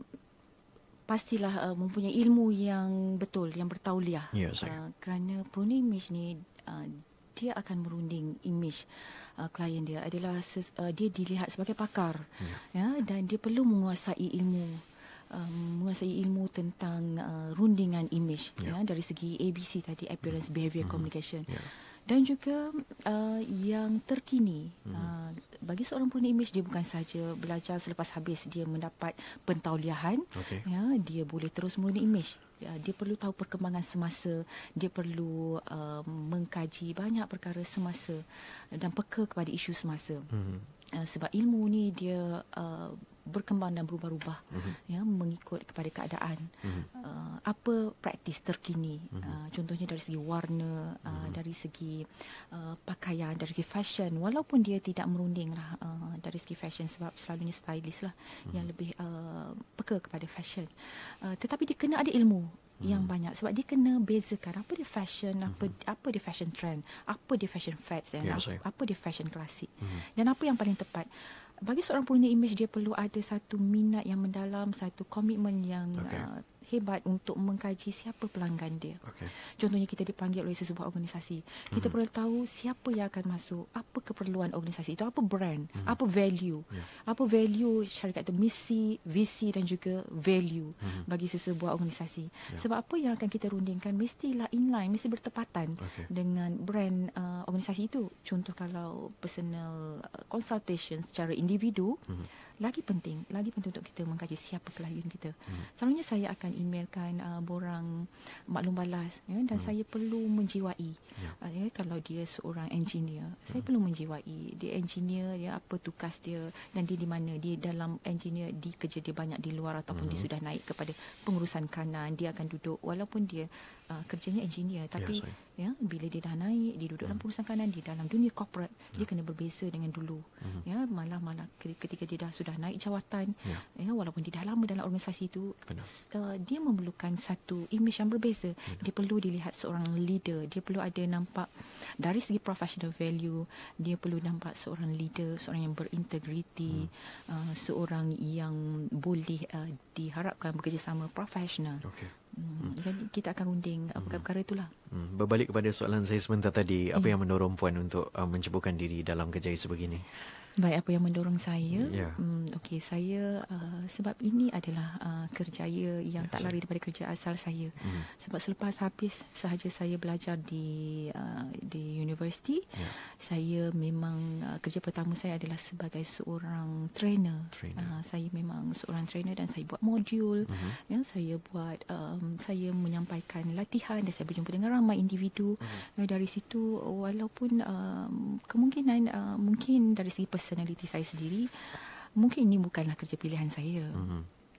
Speaker 2: pastilah uh, mempunyai ilmu yang betul, yang bertauliah.
Speaker 1: Ya, saya.
Speaker 2: Uh, kerana perunding imej ni uh, dia akan merunding imej uh, klien dia adalah ses, uh, dia dilihat sebagai pakar, ya. Ya, dan dia perlu menguasai ilmu. Um, menguasai ilmu tentang uh, rundingan imej, yeah. ya, dari segi A B C tadi, appearance, behavior, mm-hmm. communication, yeah. dan juga uh, yang terkini. Mm-hmm. uh, bagi seorang perunding imej, dia bukan sahaja belajar selepas habis dia mendapat pentauliahan, okay. ya, dia boleh terus merunding imej. Ya, dia perlu tahu perkembangan semasa, dia perlu uh, mengkaji banyak perkara semasa dan peka kepada isu semasa. Mm-hmm. uh, sebab ilmu ni dia uh, berkembang dan berubah-ubah, mm-hmm. ya, mengikut kepada keadaan. Mm-hmm. Uh, apa praktis terkini, mm-hmm. uh, contohnya dari segi warna, uh, mm-hmm. dari segi uh, pakaian, dari segi fashion, walaupun dia tidak merunding lah uh, dari segi fashion, sebab selalunya stylist lah, mm-hmm. yang lebih uh, peka kepada fashion, uh, tetapi dia kena ada ilmu yang hmm. banyak, sebab dia kena bezakan apa dia fashion, apa hmm. apa dia fashion trend, apa dia fashion fads, dan yeah, apa, apa dia fashion klasik, hmm. dan apa yang paling tepat. Bagi seorang perunding imej, dia perlu ada satu minat yang mendalam, satu komitmen yang okay. uh, hebat untuk mengkaji siapa pelanggan dia. Okay. Contohnya kita dipanggil oleh sesebuah organisasi, kita mm-hmm. perlu tahu siapa yang akan masuk, apa keperluan organisasi itu, apa brand, mm-hmm. apa value, yeah. apa value syarikat itu, misi, visi dan juga value mm-hmm. bagi sesebuah organisasi. Yeah. Sebab apa yang akan kita rundingkan mestilah inline, mesti bertepatan okay. dengan brand uh, organisasi itu. Contoh kalau personal uh, consultation secara individu, mm-hmm. lagi penting, lagi penting untuk kita mengkaji siapa klien kita. Hmm. Selalunya saya akan emailkan uh, borang maklum balas, ya, dan hmm. saya perlu menjiwai. Ya. Uh, ya, kalau dia seorang engineer, hmm. saya perlu menjiwai dia engineer, dia apa tugas dia, dan dia di mana, dia dalam engineer, di kerja dia banyak di luar ataupun hmm. dia sudah naik kepada pengurusan kanan, dia akan duduk walaupun dia uh, kerjanya engineer, tapi ya, ya, bila dia dah naik, dia duduk hmm. dalam pengurusan kanan, di dalam dunia corporate, ya. dia kena berbeza dengan dulu. Hmm. Ya, malah-malah ketika dia dah sudah naik jawatan, ya. Ya, walaupun dia dah lama dalam organisasi itu, uh, dia memerlukan satu imej yang berbeza. Benar. Dia perlu dilihat seorang leader, dia perlu ada nampak dari segi professional value, dia perlu nampak seorang leader, seorang yang berintegriti, hmm. uh, seorang yang boleh uh, diharapkan bekerjasama profesional. Okay. Hmm. Jadi kita akan runding hmm. perkara itulah.
Speaker 1: Hmm. Berbalik kepada soalan saya sebentar tadi, apa yeah. yang mendorong Puan untuk uh, menceburkan diri dalam Kejaya sebegini?
Speaker 2: Baik, apa yang mendorong saya?
Speaker 1: Yeah.
Speaker 2: Hmm, Okey, saya uh, sebab ini adalah uh, kerjaya yang yeah, tak lari daripada kerja asal saya. Mm. Sebab selepas habis sahaja saya belajar di uh, di universiti, yeah. saya memang uh, kerja pertama saya adalah sebagai seorang trainer. trainer. Uh, saya memang seorang trainer dan saya buat modul. Mm-hmm. Ya, saya buat um, saya menyampaikan latihan dan saya berjumpa dengan ramai individu. Mm-hmm. Uh, dari situ walaupun um, kemungkinan uh, mungkin dari segi personaliti saya sendiri, mungkin ini bukanlah kerja pilihan saya. Mm-hmm.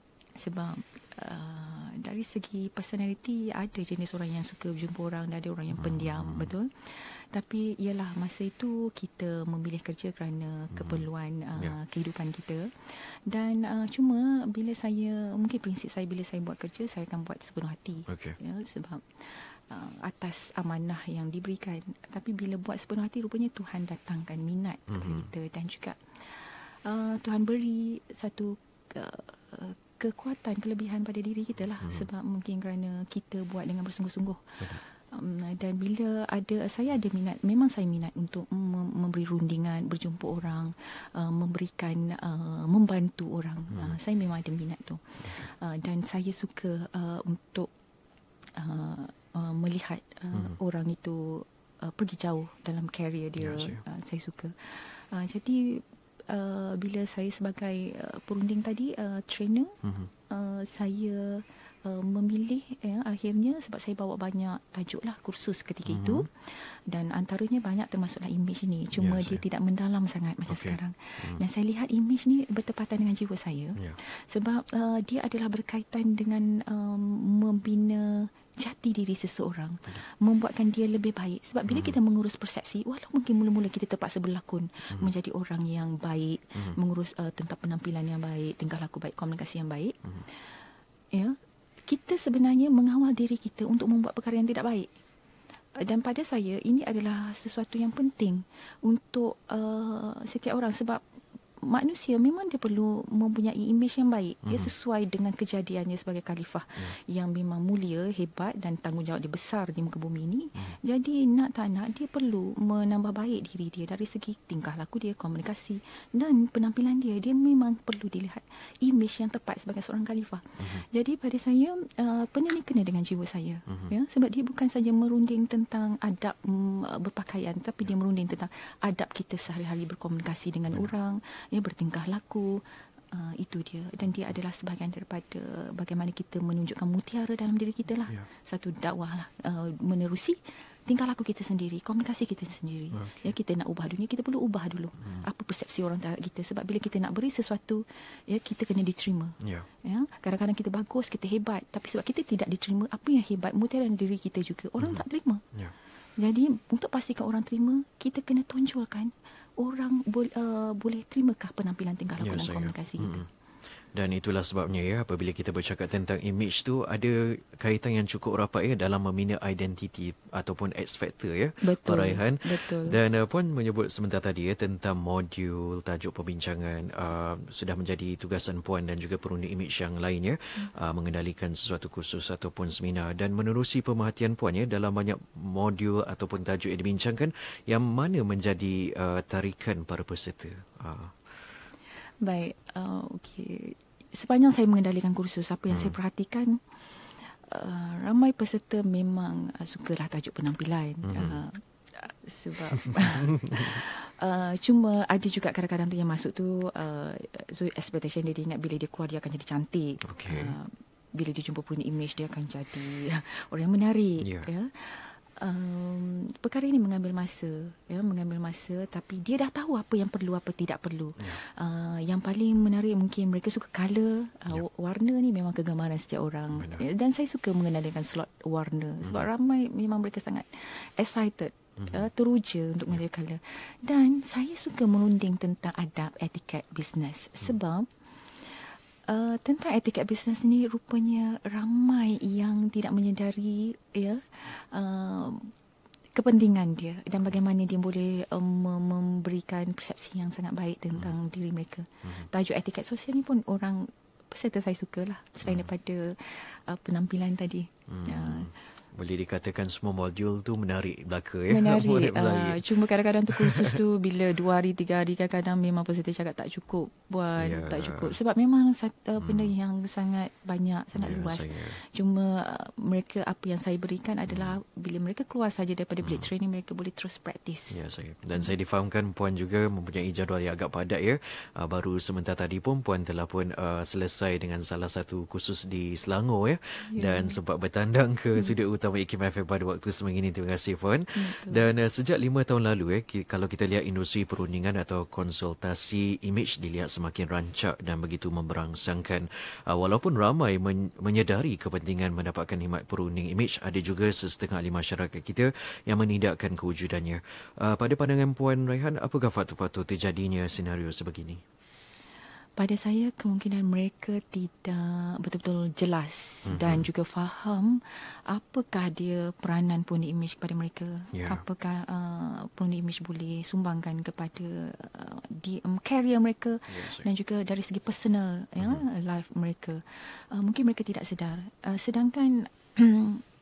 Speaker 2: Sebab uh, dari segi personaliti, ada jenis orang yang suka berjumpa orang dan ada orang yang pendiam, mm-hmm. betul. Tapi ialah masa itu kita memilih kerja kerana mm-hmm. keperluan uh, yeah. kehidupan kita. Dan uh, cuma bila saya, mungkin prinsip saya bila saya buat kerja, saya akan buat sepenuh hati. Okay. Ya, sebab Uh, atas amanah yang diberikan. Tapi bila buat sepenuh hati, rupanya Tuhan datangkan minat mm-hmm. kepada kita, dan juga uh, Tuhan beri satu uh, kekuatan, kelebihan pada diri kita lah. Mm-hmm. Sebab mungkin kerana kita buat dengan bersungguh-sungguh. Mm-hmm. Um, dan bila ada, saya ada minat, memang saya minat untuk mem- memberi rundingan, berjumpa orang, uh, memberikan, uh, membantu orang. Hmm. Uh, saya memang ada minat tu. Uh, dan saya suka uh, untuk uh, uh, melihat uh, hmm. orang itu uh, pergi jauh dalam karier dia. Ya, uh, saya suka. Uh, jadi uh, bila saya sebagai uh, perunding tadi, uh, trainer, hmm. uh, saya Uh, memilih ya, akhirnya sebab saya bawa banyak tajuk lah kursus ketika mm-hmm. itu, dan antaranya banyak termasuklah image ni, cuma yes, dia yeah. tidak mendalam sangat macam okay. sekarang. Mm. Dan saya lihat image ni bertepatan dengan jiwa saya, yeah. sebab uh, dia adalah berkaitan dengan um, membina jati diri seseorang, mm. membuatkan dia lebih baik. Sebab bila mm. kita mengurus persepsi, walau mungkin mula-mula kita terpaksa berlakon mm. menjadi orang yang baik, mm. mengurus uh, tentang penampilan yang baik, tingkah laku baik, komunikasi yang baik, mm. ya, kita sebenarnya mengawal diri kita untuk membuat perkara yang tidak baik. Dan pada saya, ini adalah sesuatu yang penting untuk uh, setiap orang, sebab manusia memang dia perlu mempunyai imej yang baik, mm-hmm. ya, sesuai dengan kejadiannya sebagai khalifah mm. yang memang mulia, hebat dan tanggungjawab dia besar di muka bumi ini. Mm. Jadi nak tak nak, dia perlu menambah baik diri dia dari segi tingkah laku dia, komunikasi dan penampilan dia. Dia memang perlu dilihat imej yang tepat sebagai seorang khalifah. Mm-hmm. Jadi pada saya, uh, benda ni kena dengan jiwa saya, mm-hmm. ya, sebab dia bukan saja merunding tentang adab um, berpakaian, tapi yeah. dia merunding tentang adab kita sehari-hari berkomunikasi dengan yeah. orang, ya, bertingkah laku, uh, itu dia. Dan dia adalah sebahagian daripada bagaimana kita menunjukkan mutiara dalam diri kita lah. Yeah. Satu dakwah lah, uh, menerusi tingkah laku kita sendiri, komunikasi kita sendiri. Okay. Ya, kita nak ubah dunia, kita perlu ubah dulu hmm. apa persepsi orang terhadap kita. Sebab bila kita nak beri sesuatu, ya, kita kena diterima. Yeah. Ya, kadang-kadang kita bagus, kita hebat, tapi sebab kita tidak diterima apa yang hebat, mutiara dalam diri kita juga, orang hmm. tak terima. Yeah. Jadi untuk pastikan orang terima, kita kena tonjolkan orang bo- uh, boleh terimakah penampilan tingkah laku ya, dan komunikasi kita. Hmm.
Speaker 1: Dan itulah sebabnya ya, apabila kita bercakap tentang image tu, ada kaitan yang cukup rapat ya dalam membina identiti ataupun X factor ya.
Speaker 2: Betul.
Speaker 1: Raihan.
Speaker 2: Betul.
Speaker 1: Dan uh, Puan menyebut sebentar tadi ya tentang modul tajuk perbincangan uh, sudah menjadi tugasan Puan dan juga perunding image yang lainnya hmm. uh, mengendalikan sesuatu kursus ataupun seminar, dan menerusi pemerhatian Puan ya dalam banyak modul ataupun tajuk yang dibincangkan, yang mana menjadi uh, tarikan para peserta. Uh.
Speaker 2: Baik, uh, okey. Sepanjang saya mengendalikan kursus, apa yang hmm. saya perhatikan, uh, ramai peserta memang uh, sukalah tajuk penampilan. Hmm. Uh, sebab uh, cuma ada juga kadang-kadang tu yang masuk tu uh, so expectation dia, dia ingat bila dia keluar dia akan jadi cantik. Okay. Uh, bila dia jumpa punya image dia akan jadi orang yang menarik. Yeah. Ya. Um, perkara ini mengambil masa, ya, mengambil masa, tapi dia dah tahu apa yang perlu, apa tidak perlu. Yeah. Uh, yang paling menarik mungkin mereka suka color, uh, yeah. warna ni memang kegemaran setiap orang. Ya, dan saya suka mengendalikan slot warna sebab mm. ramai memang mereka sangat excited, mm-hmm. uh, teruja untuk mengetahui yeah. color. Dan saya suka merunding tentang adab etiket bisnes mm. sebab Uh, tentang etiket bisnes ni rupanya ramai yang tidak menyedari ya uh, kepentingan dia dan bagaimana dia boleh um, memberikan persepsi yang sangat baik tentang hmm. diri mereka. Hmm. Tajuk etiket sosial ni pun orang peserta saya sukalah selain hmm. daripada uh, penampilan tadi. Hmm. Uh,
Speaker 1: Boleh dikatakan semua modul tu menarik belaka ya.
Speaker 2: Menarik. uh, cuma kadang-kadang tu kursus tu bila dua hari, tiga hari kadang-kadang memang peserta cakap tak cukup buat, yeah. tak cukup. Sebab memang uh, benda hmm. yang sangat banyak, sangat yeah, luas. Saya. Cuma uh, mereka, apa yang saya berikan adalah hmm. bila mereka keluar saja daripada bilik hmm. training, mereka boleh terus praktis.
Speaker 1: Ya, saya. Dan hmm. saya difahamkan Puan juga mempunyai jadual yang agak padat ya. Uh, baru sebentar tadi pun Puan telah pun uh, selesai dengan salah satu kursus di Selangor ya. Yeah. Dan sempat bertandang ke hmm. sudut utama I K M F M pada waktu seminggu ini. Terima kasih Puan. Betul. Dan uh, sejak lima tahun lalu eh, ki- kalau kita lihat industri perundingan atau konsultasi imej dilihat semakin rancak dan begitu memberangsangkan. Uh, walaupun ramai men- menyedari kepentingan mendapatkan khidmat perunding imej, ada juga sesetengah ahli masyarakat kita yang menidakkan kewujudannya. Uh, pada pandangan Puan Raihan, apakah faktor-faktor terjadinya senario sebegini?
Speaker 2: Pada saya, kemungkinan mereka tidak betul-betul jelas mm-hmm. dan juga faham apakah dia peranan perunding imej kepada mereka. Yeah. Apakah uh, perunding imej boleh sumbangkan kepada uh, di um, career mereka yes, dan juga dari segi personal mm-hmm. ya, life mereka. Uh, mungkin mereka tidak sedar. Uh, sedangkan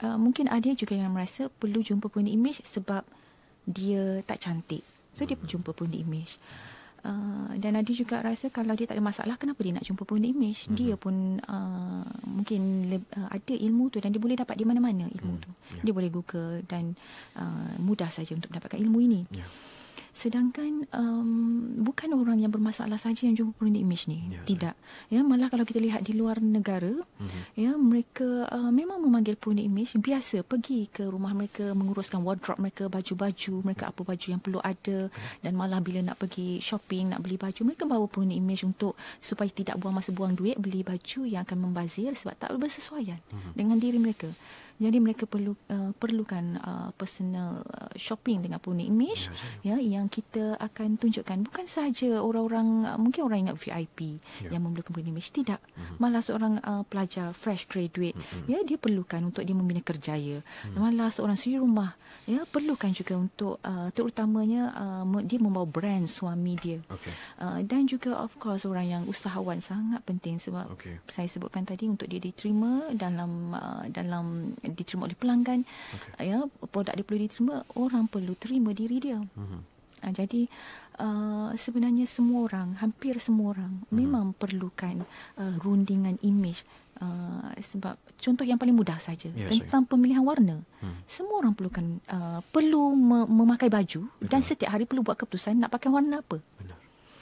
Speaker 2: uh, mungkin ada juga yang merasa perlu jumpa pengguna imej sebab dia tak cantik. So, dia jumpa pengguna imej. Uh, dan ada juga rasa kalau dia tak ada masalah, kenapa dia nak jumpa pengguna imej? Mm-hmm. Dia pun uh, mungkin le- uh, ada ilmu tu dan dia boleh dapat di mana-mana ilmu mm, tu. Yeah. Dia boleh Google dan uh, mudah saja untuk mendapatkan ilmu ini. Yeah. Sedangkan um, bukan orang yang bermasalah saja yang jumpa pengguna imej ni. Ya, tidak. Ya, malah kalau kita lihat di luar negara, mm-hmm. ya, mereka uh, memang memanggil pengguna imej, biasa pergi ke rumah mereka, menguruskan wardrobe mereka, baju-baju mereka, apa baju yang perlu ada, mm-hmm. dan malah bila nak pergi shopping, nak beli baju, mereka bawa pengguna imej untuk supaya tidak buang masa buang duit beli baju yang akan membazir sebab tak bersesuaian mm-hmm. dengan diri mereka. Jadi mereka perlu uh, perlukan uh, personal uh, shopping dengan pengguna imej, ya, ya, yang kita akan tunjukkan. Bukan sahaja orang-orang, uh, mungkin orang ingat V I P yeah. yang memerlukan pengguna imej. Tidak. Mm-hmm. Malah seorang uh, pelajar fresh graduate, mm-hmm. ya, dia perlukan untuk dia membina kerjaya. Mm-hmm. Malah seorang suri rumah, ya, perlukan juga untuk uh, terutamanya uh, dia membawa brand suami dia. Okay. Uh, dan juga of course orang yang usahawan sangat penting sebab okay. saya sebutkan tadi untuk dia diterima dalam uh, dalam diterima oleh pelanggan, okay. ya, produk dia perlu diterima, orang perlu terima diri dia. Mm-hmm. Uh, jadi uh, sebenarnya semua orang, hampir semua orang mm-hmm. memang perlukan uh, rundingan imej. Uh, sebab contoh yang paling mudah saja yeah, tentang saya. pemilihan warna. Hmm. Semua orang perlukan uh, perlu me- memakai baju. Betul. Dan setiap hari perlu buat keputusan nak pakai warna apa. Benar.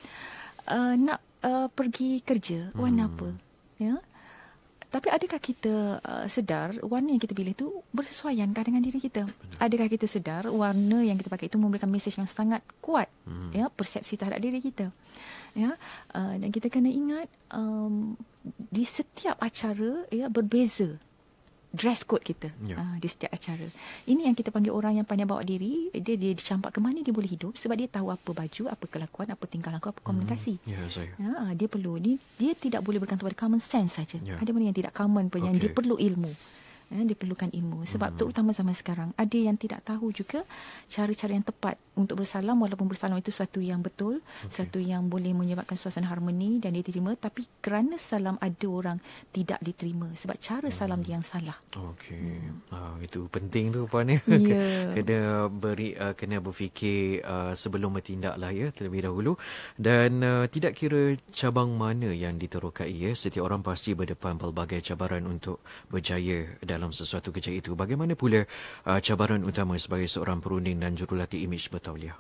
Speaker 2: Uh, nak uh, pergi kerja warna hmm. apa, ya. Tapi adakah kita uh, sedar warna yang kita pilih itu bersesuaiankah dengan diri kita? Benar. Adakah kita sedar warna yang kita pakai itu memberikan mesej yang sangat kuat, hmm. ya, persepsi terhadap diri kita, ya. Uh, dan kita kena ingat um, di setiap acara, ya, berbeza dress code kita, yeah. uh, di setiap acara. Ini yang kita panggil orang yang pandai bawa diri. Dia dia dicampak ke mana dia boleh hidup sebab dia tahu apa baju, apa kelakuan, apa tingkah laku, apa komunikasi. Mm, yeah, saya. Uh, dia perlu ni dia tidak boleh bergantung pada common sense saja. Yeah. Ada benda yang tidak common pun, okay. yang dia perlu ilmu. Ya, dia perlukan ilmu. Sebab hmm. terutama zaman sekarang ada yang tidak tahu juga cara-cara yang tepat untuk bersalam, walaupun bersalam itu sesuatu yang betul, okay. sesuatu yang boleh menyebabkan suasana harmoni dan diterima, tapi kerana salam ada orang tidak diterima sebab cara hmm. salam dia yang salah. Okey. Hmm.
Speaker 1: Ah, itu penting tu puan ya. Yeah. kena beri uh, kena berfikir uh, sebelum bertindaklah ya terlebih dahulu, dan uh, tidak kira cabang mana yang diterokai ya, setiap orang pasti berdepan pelbagai cabaran untuk berjaya dalam dalam sesuatu kerja itu. Bagaimana pula uh, cabaran utama sebagai seorang perunding dan jurulatih imej bertauliah?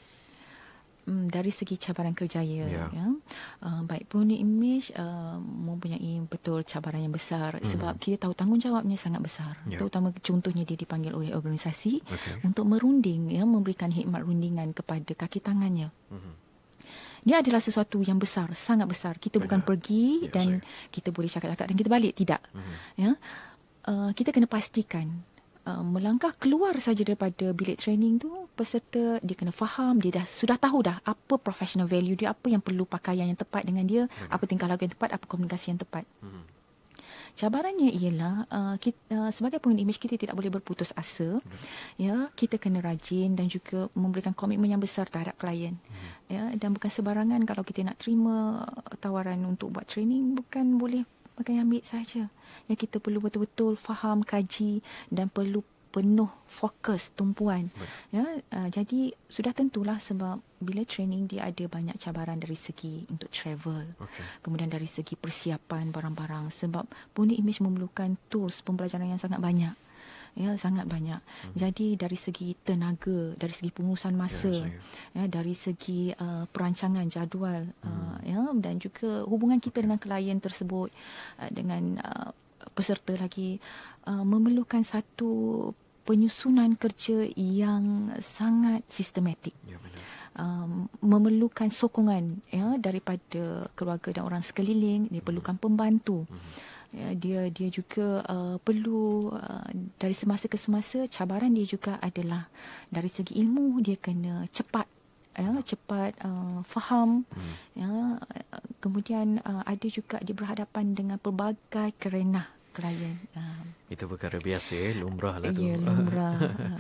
Speaker 2: Hmm, dari segi cabaran kerjaya, yeah. ya, uh, baik perunding imej uh, mempunyai betul cabaran yang besar mm. sebab kita tahu tanggungjawabnya sangat besar. Yeah. Terutama contohnya dia dipanggil oleh organisasi okay. untuk merunding, ya, memberikan khidmat rundingan kepada kaki tangannya. Mm-hmm. Dia adalah sesuatu yang besar, sangat besar. Kita bukan Benar. pergi yeah, dan saya. kita boleh cakap-cakap dan kita balik, tidak. Mm-hmm. Ya. Uh, kita kena pastikan uh, melangkah keluar saja daripada bilik training tu, peserta dia kena faham, dia dah sudah tahu dah apa professional value dia, apa yang perlu pakaian yang tepat dengan dia, hmm. apa tingkah laku yang tepat, apa komunikasi yang tepat. Hmm. Cabarannya ialah uh, kita, uh, sebagai pengguna imej kita tidak boleh berputus asa. Hmm. Ya, kita kena rajin dan juga memberikan komitmen yang besar terhadap klien. Hmm. Ya, dan bukan sebarangan kalau kita nak terima tawaran untuk buat training, bukan boleh pakai ambil saja. Yang kita perlu betul-betul faham, kaji dan perlu penuh fokus tumpuan. Ya, uh, jadi sudah tentulah sebab bila training dia ada banyak cabaran dari segi untuk travel. Okay. Kemudian dari segi persiapan barang-barang sebab pengguna imej memerlukan tools pembelajaran yang sangat banyak. Ya, sangat banyak. Hmm. Jadi dari segi tenaga, dari segi pengurusan masa, ya, ya dari segi uh, perancangan jadual, hmm. uh, ya, dan juga hubungan kita okay. dengan klien tersebut, uh, dengan uh, peserta lagi, uh, memerlukan satu penyusunan kerja yang sangat sistematik. Ya, benar. Um, memerlukan sokongan, ya, daripada keluarga dan orang sekeliling. Dia hmm. perlukan pembantu. Hmm. Ya, dia dia juga uh, perlu uh, dari semasa ke semasa. Cabaran dia juga adalah dari segi ilmu, dia kena cepat, ya, cepat uh, faham. Hmm. Ya, kemudian uh, ada juga dia berhadapan dengan pelbagai kerenah klien. Uh,
Speaker 1: Itu perkara biasa, eh? Lumrah lah tu.
Speaker 2: Ya, lumrah.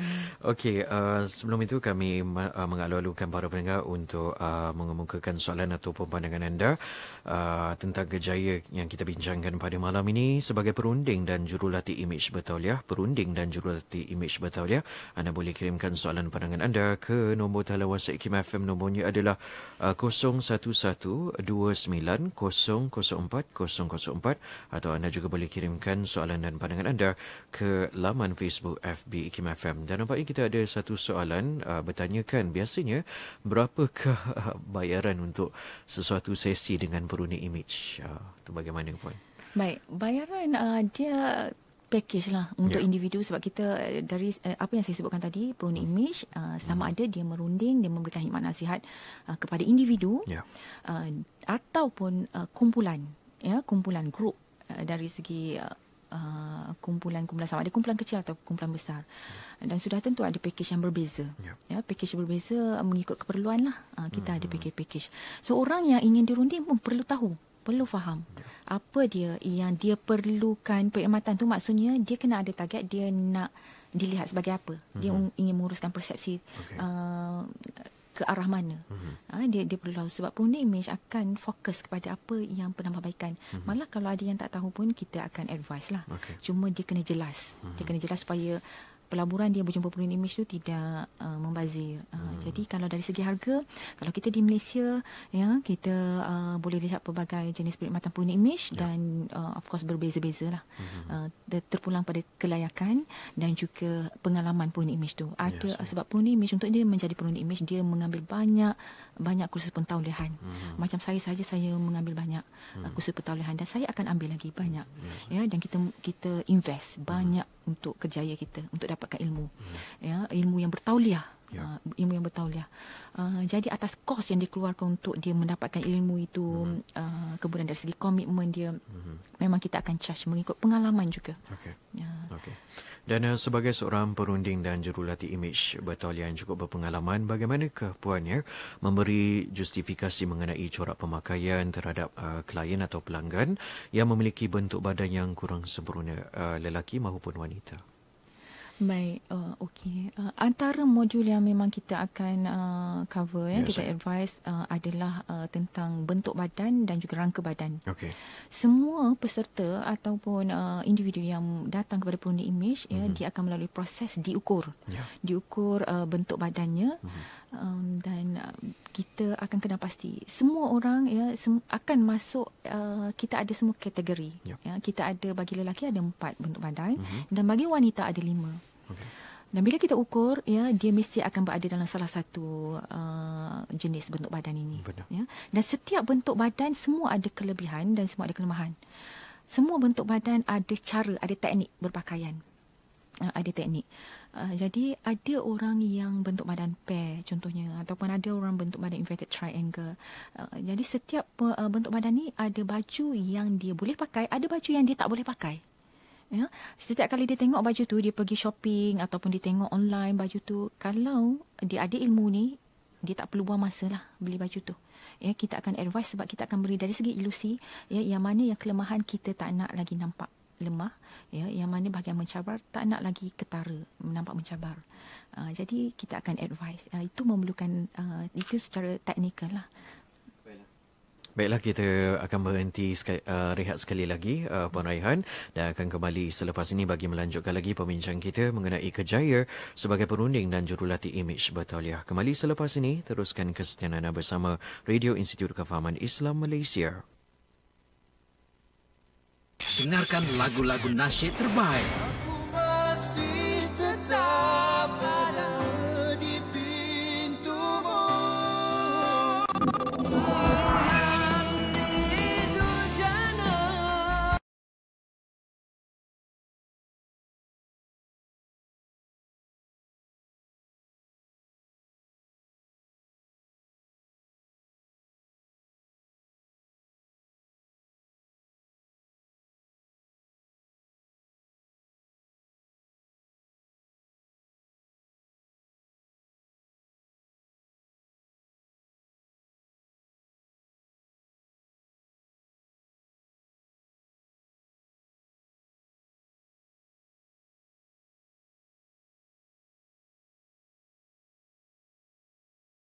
Speaker 1: Okey, uh, sebelum itu kami uh, mengalu-alukan para pendengar untuk uh, mengemukakan soalan ataupun pandangan anda uh, tentang kejaya yang kita bincangkan pada malam ini. Sebagai perunding dan jurulatih imej bertauliah, perunding dan jurulatih imej bertauliah, anda boleh kirimkan soalan pandangan anda ke nombor talian WhatsApp Hikmah F M. Nombornya adalah uh, kosong satu satu dua sembilan kosong kosong empat kosong kosong empat, atau anda juga boleh kirimkan soalan dan pandangan anda ke laman Facebook F B Hikmah F M. Dan nampaknya kita ada satu soalan uh, bertanyakan, biasanya berapakah uh, bayaran untuk sesuatu sesi dengan perunding imej? Uh, itu bagaimana, Puan?
Speaker 2: Baik, bayaran uh, dia package lah untuk
Speaker 1: Ya.
Speaker 2: individu, sebab kita uh, dari uh, apa yang saya sebutkan tadi, perunding imej uh, sama ada dia merunding, dia memberikan khidmat nasihat uh, kepada individu,
Speaker 1: Ya.
Speaker 2: uh, ataupun uh, kumpulan, ya, kumpulan grup uh, dari segi uh, uh, kumpulan-kumpulan, sama ada kumpulan kecil atau kumpulan besar. Dan sudah tentu ada package yang berbeza.
Speaker 1: Ya.
Speaker 2: Ya, package berbeza uh, mengikut keperluan lah. Uh, kita hmm. ada package-package. So orang yang ingin dirunding pun perlu tahu, perlu faham ya. apa dia yang dia perlukan. Perkhidmatan tu maksudnya dia kena ada target, dia nak dilihat sebagai apa. Dia hmm. ingin menguruskan persepsi okay. uh, ke arah mana. Hmm. Uh, dia dia perlu tahu, sebab perunding imej akan fokus kepada apa yang penambahbaikan. Hmm. Malah kalau ada yang tak tahu pun kita akan advise lah. Okay. Cuma dia kena jelas. Hmm. Dia kena jelas supaya pelaburan dia berjumpa perunding imej tu tidak uh, membazir. Uh, hmm. Jadi kalau dari segi harga, kalau kita di Malaysia, ya, kita uh, boleh lihat pelbagai jenis perkhidmatan perunding imej ya. Dan uh, of course berbeza-beza lah. Hmm. Uh, terpulang pada kelayakan dan juga pengalaman perunding imej tu. Ada yes, sebab perunding imej, untuk dia menjadi perunding imej, dia mengambil banyak banyak kursus pentauliahan. Hmm. Macam saya saja, saya mengambil banyak hmm. uh, kursus pentauliahan, dan saya akan ambil lagi banyak. Yes. Ya, dan kita kita invest banyak hmm. untuk kerjaya kita, untuk dapatkan ilmu. Hmm. Ya, ilmu yang bertauliah. Ya. Uh, ilmu yang bertauliah. Uh, jadi atas kos yang dikeluarkan untuk dia mendapatkan ilmu itu, hmm. uh, kemudian dari segi komitmen dia, hmm. memang kita akan charge mengikut pengalaman juga.
Speaker 1: Okey.
Speaker 2: Ya.
Speaker 1: Okey. Dan uh, sebagai seorang perunding dan jurulatih imej bertauliah yang cukup berpengalaman, bagaimanakah Puan ya memberi justifikasi mengenai corak pemakaian terhadap uh, klien atau pelanggan yang memiliki bentuk badan yang kurang sempurna, uh, lelaki maupun wanita?
Speaker 2: Baik, uh, okey. Uh, antara modul yang memang kita akan uh, cover, ya, yes, kita advise uh, adalah uh, tentang bentuk badan dan juga rangka badan. Okey. Semua peserta ataupun uh, individu yang datang kepada perunding imej, mm-hmm. ya, dia akan melalui proses diukur. Yeah. Diukur uh, bentuk badannya, mm-hmm. um, dan uh, kita akan kena pasti semua orang, ya, sem- akan masuk, uh, kita ada semua kategori. Yeah. Ya, kita ada, bagi lelaki ada empat bentuk badan, mm-hmm. dan bagi wanita ada lima. Okay. Dan bila kita ukur, ya, dia mesti akan berada dalam salah satu uh, jenis bentuk badan ini. Ya. Dan setiap bentuk badan semua ada kelebihan dan semua ada kelemahan. Semua bentuk badan ada cara, ada teknik berpakaian. Uh, ada teknik. Uh, jadi ada orang yang bentuk badan pear contohnya, ataupun ada orang bentuk badan inverted triangle. Uh, jadi setiap uh, bentuk badan ni ada baju yang dia boleh pakai, ada baju yang dia tak boleh pakai. Ya, setiap kali dia tengok baju tu, dia pergi shopping ataupun dia tengok online baju tu, kalau dia ada ilmu ni, dia tak perlu buang masa lah beli baju tu. Ya, kita akan advise, sebab kita akan beri dari segi ilusi, ya, yang mana yang kelemahan kita tak nak lagi nampak lemah, ya, yang mana bahagian mencabar tak nak lagi ketara, nampak mencabar. Uh, jadi kita akan advise. Uh, itu memerlukan, uh, itu secara teknikal lah.
Speaker 1: Baiklah, kita akan berhenti sekali, uh, rehat sekali lagi, uh, Puan Raihan, dan akan kembali selepas ini bagi melanjutkan lagi pembincang kita mengenai kejaya sebagai perunding dan jurulatih imej bertauliah. Kembali selepas ini, teruskan kesetiaan anda bersama Radio Institut Kefahaman Islam Malaysia.
Speaker 3: Dengarkan lagu-lagu nasyid terbaik.
Speaker 4: Aku masih tetap ada di pintumu.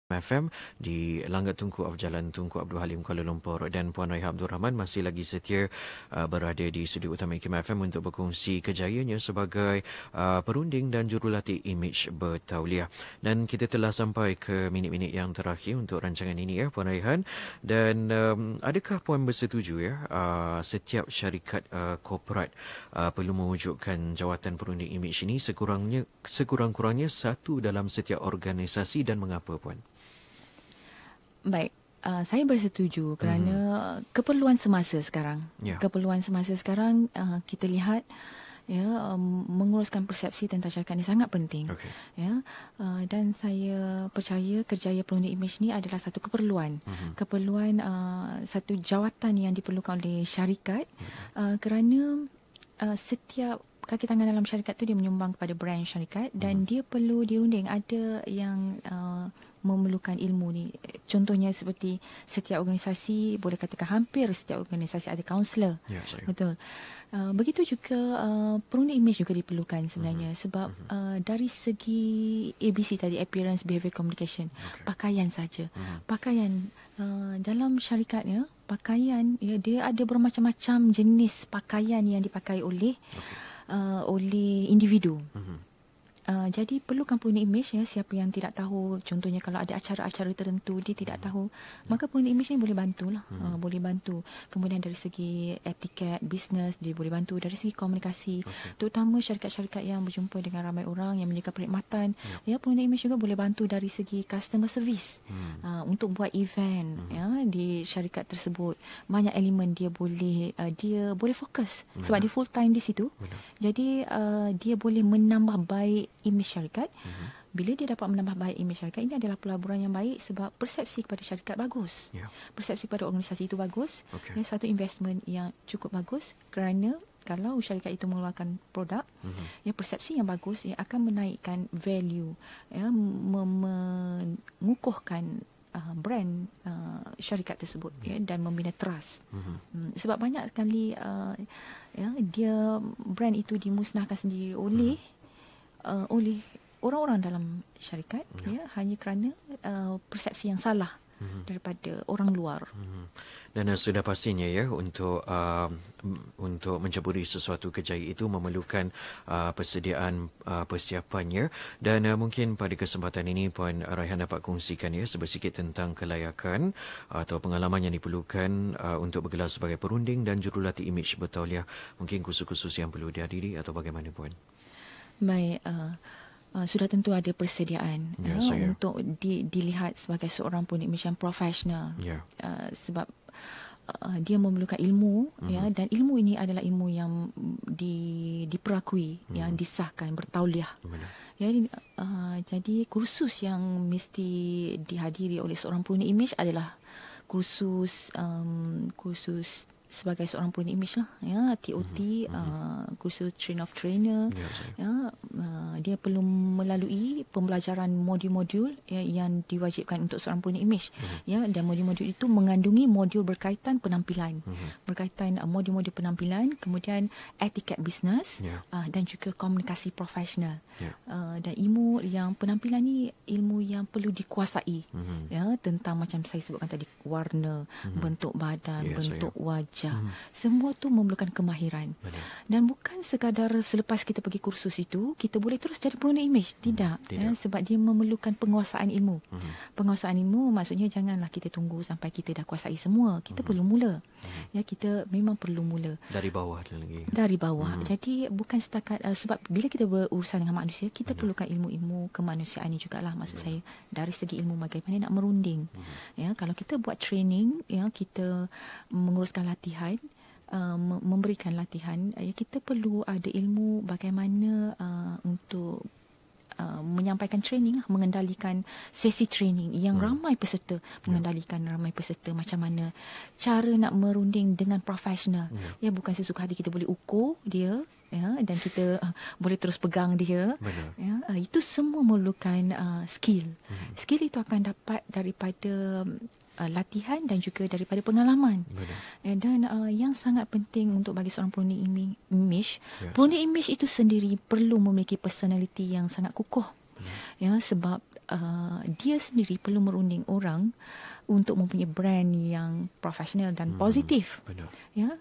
Speaker 1: F M di Langgat Tunku of Jalan Tunku Abdul Halim Kuala Lumpur, dan Puan Raiha Abdul Rahman masih lagi setia uh, berada di studio utama Ikim F M untuk berkongsi kejayaannya sebagai uh, perunding dan jurulatih imej bertauliah. Dan kita telah sampai ke minit-minit yang terakhir untuk rancangan ini ya Puan Raihan, dan um, adakah Puan bersetuju ya uh, setiap syarikat uh, korporat uh, perlu mewujudkan jawatan perunding imej ini sekurangnya sekurang-kurangnya satu dalam setiap organisasi, dan mengapa Puan?
Speaker 2: Baik, uh, saya bersetuju kerana hmm. keperluan semasa sekarang.
Speaker 1: Yeah.
Speaker 2: Keperluan semasa sekarang uh, kita lihat ya um, menguruskan persepsi tentang syarikat ini sangat penting.
Speaker 1: Okay.
Speaker 2: Ya, uh, dan saya percaya kerjaya perunding imej ni adalah satu keperluan. Hmm. Keperluan uh, satu jawatan yang diperlukan oleh syarikat hmm. uh, kerana uh, setiap kaki tangan dalam syarikat tu dia menyumbang kepada brand syarikat, dan hmm. dia perlu dirunding. Ada yang uh, memerlukan ilmu ni. Contohnya seperti setiap organisasi, boleh katakan hampir setiap organisasi ada kaunselor.
Speaker 1: Ya,
Speaker 2: betul. Uh, begitu juga uh, perunding imej juga diperlukan sebenarnya, mm-hmm. sebab mm-hmm. Uh, dari segi A B C tadi, appearance, behavior, communication, okay. pakaian saja. Mm-hmm. Pakaian uh, dalam syarikatnya, pakaian ya, dia ada bermacam-macam jenis pakaian yang dipakai oleh okay. uh, oleh individu. Mm-hmm. Uh, jadi perlukan perunding imej ya. Siapa yang tidak tahu, contohnya kalau ada acara-acara tertentu dia tidak hmm. tahu, maka perunding imej ni boleh bantulah. Hmm. Uh, boleh bantu. Kemudian dari segi etiket bisnes dia boleh bantu, dari segi komunikasi, okay. terutama syarikat-syarikat yang berjumpa dengan ramai orang yang menyediakan perkhidmatan, yeah. ya perunding imej juga boleh bantu dari segi customer service. Hmm. Uh, untuk buat event hmm. ya di syarikat tersebut, banyak elemen dia boleh uh, dia boleh fokus hmm. sebab dia full time di situ. Benar. Jadi uh, dia boleh menambah baik imej syarikat. Mm-hmm. Bila dia dapat menambah baik imej syarikat, ini adalah pelaburan yang baik sebab persepsi kepada syarikat bagus. Yeah. Persepsi kepada organisasi itu bagus. Okay. Ya, satu investment yang cukup bagus, kerana kalau syarikat itu mengeluarkan produk, mm-hmm. ya persepsi yang bagus ya akan menaikkan value, ya mengukuhkan uh, brand uh, syarikat tersebut, yeah. ya, dan membina trust. Mm-hmm. Hmm, sebab banyak sekali uh, ya dia brand itu dimusnahkan sendiri oleh mm. Uh, oleh orang-orang dalam syarikat, ya, ya hanya kerana uh, persepsi yang salah mm-hmm. daripada orang luar. Mm-hmm. Dan uh, sudah pastinya ya untuk uh, untuk menceburi sesuatu kejayaan itu memerlukan uh, persediaan uh, persiapannya, dan uh, mungkin pada kesempatan ini Puan Raihan dapat kongsikan ya sebesikit tentang kelayakan atau pengalaman yang diperlukan uh, untuk bergelar sebagai perunding dan jurulatih imej bertauliah. Mungkin khusus-khusus yang perlu dihadiri atau bagaimana Puan? Baik, uh, uh, sudah tentu ada persediaan ya, uh, untuk di, dilihat sebagai seorang perunding imej yang profesional. Yeah. Uh, sebab uh, dia memerlukan ilmu, mm-hmm. ya, dan ilmu ini adalah ilmu yang di, diperakui, mm-hmm. yang disahkan, bertauliah. Ya, uh, jadi kursus yang mesti dihadiri oleh seorang perunding imej adalah kursus um, kursus sebagai seorang perunding imej lah, ya, T O T, mm-hmm. uh, kursus train of trainer, yeah, ya, uh, dia perlu melalui pembelajaran modul-modul ya, yang diwajibkan untuk seorang perunding imej, mm-hmm. ya, dan modul-modul itu mengandungi modul berkaitan penampilan, mm-hmm. berkaitan uh, modul-modul penampilan, kemudian etiket bisnes, yeah. uh, dan juga komunikasi profesional, yeah. uh, dan ilmu yang penampilan ni ilmu yang perlu dikuasai, mm-hmm. ya, tentang macam saya sebutkan tadi, warna, mm-hmm. bentuk badan, yeah, bentuk saya. wajah. Hmm. Semua tu memerlukan kemahiran. Benar. Dan bukan sekadar selepas kita pergi kursus itu kita boleh terus jadi perunding imej. Tidak, hmm. Tidak. Ya, sebab dia memerlukan penguasaan ilmu. Hmm. Penguasaan ilmu maksudnya janganlah kita tunggu sampai kita dah kuasai semua. Kita hmm. perlu mula. Hmm. Ya, kita memang perlu mula dari bawah lagi. Dari bawah. Hmm. Jadi bukan setakat uh, sebab bila kita berurusan dengan manusia, kita Benar. perlukan ilmu-ilmu kemanusiaan ini jugalah, maksud Benar. saya dari segi ilmu bagaimana nak merunding. Hmm. Ya, kalau kita buat training, ya, kita menguruskan latihan, Uh, memberikan latihan, uh, kita perlu ada ilmu bagaimana uh, untuk uh, menyampaikan training, mengendalikan sesi training yang hmm. ramai peserta, mengendalikan yeah. ramai peserta, macam mana cara nak merunding dengan profesional. Yeah. Ya, bukan sesuka hati kita boleh ukur dia, ya, dan kita uh, boleh terus pegang dia. Ya, uh, itu semua memerlukan uh, skill. Hmm. Skill itu akan dapat daripada Uh, latihan dan juga daripada pengalaman. Uh, dan uh, yang sangat penting untuk bagi seorang perunding imej, perunding imej itu sendiri perlu memiliki personality yang sangat kukuh. Ya, sebab uh, dia sendiri perlu merunding orang untuk mempunyai brand yang profesional dan
Speaker 1: Hmm,
Speaker 2: positif.
Speaker 1: benar.
Speaker 2: Ya,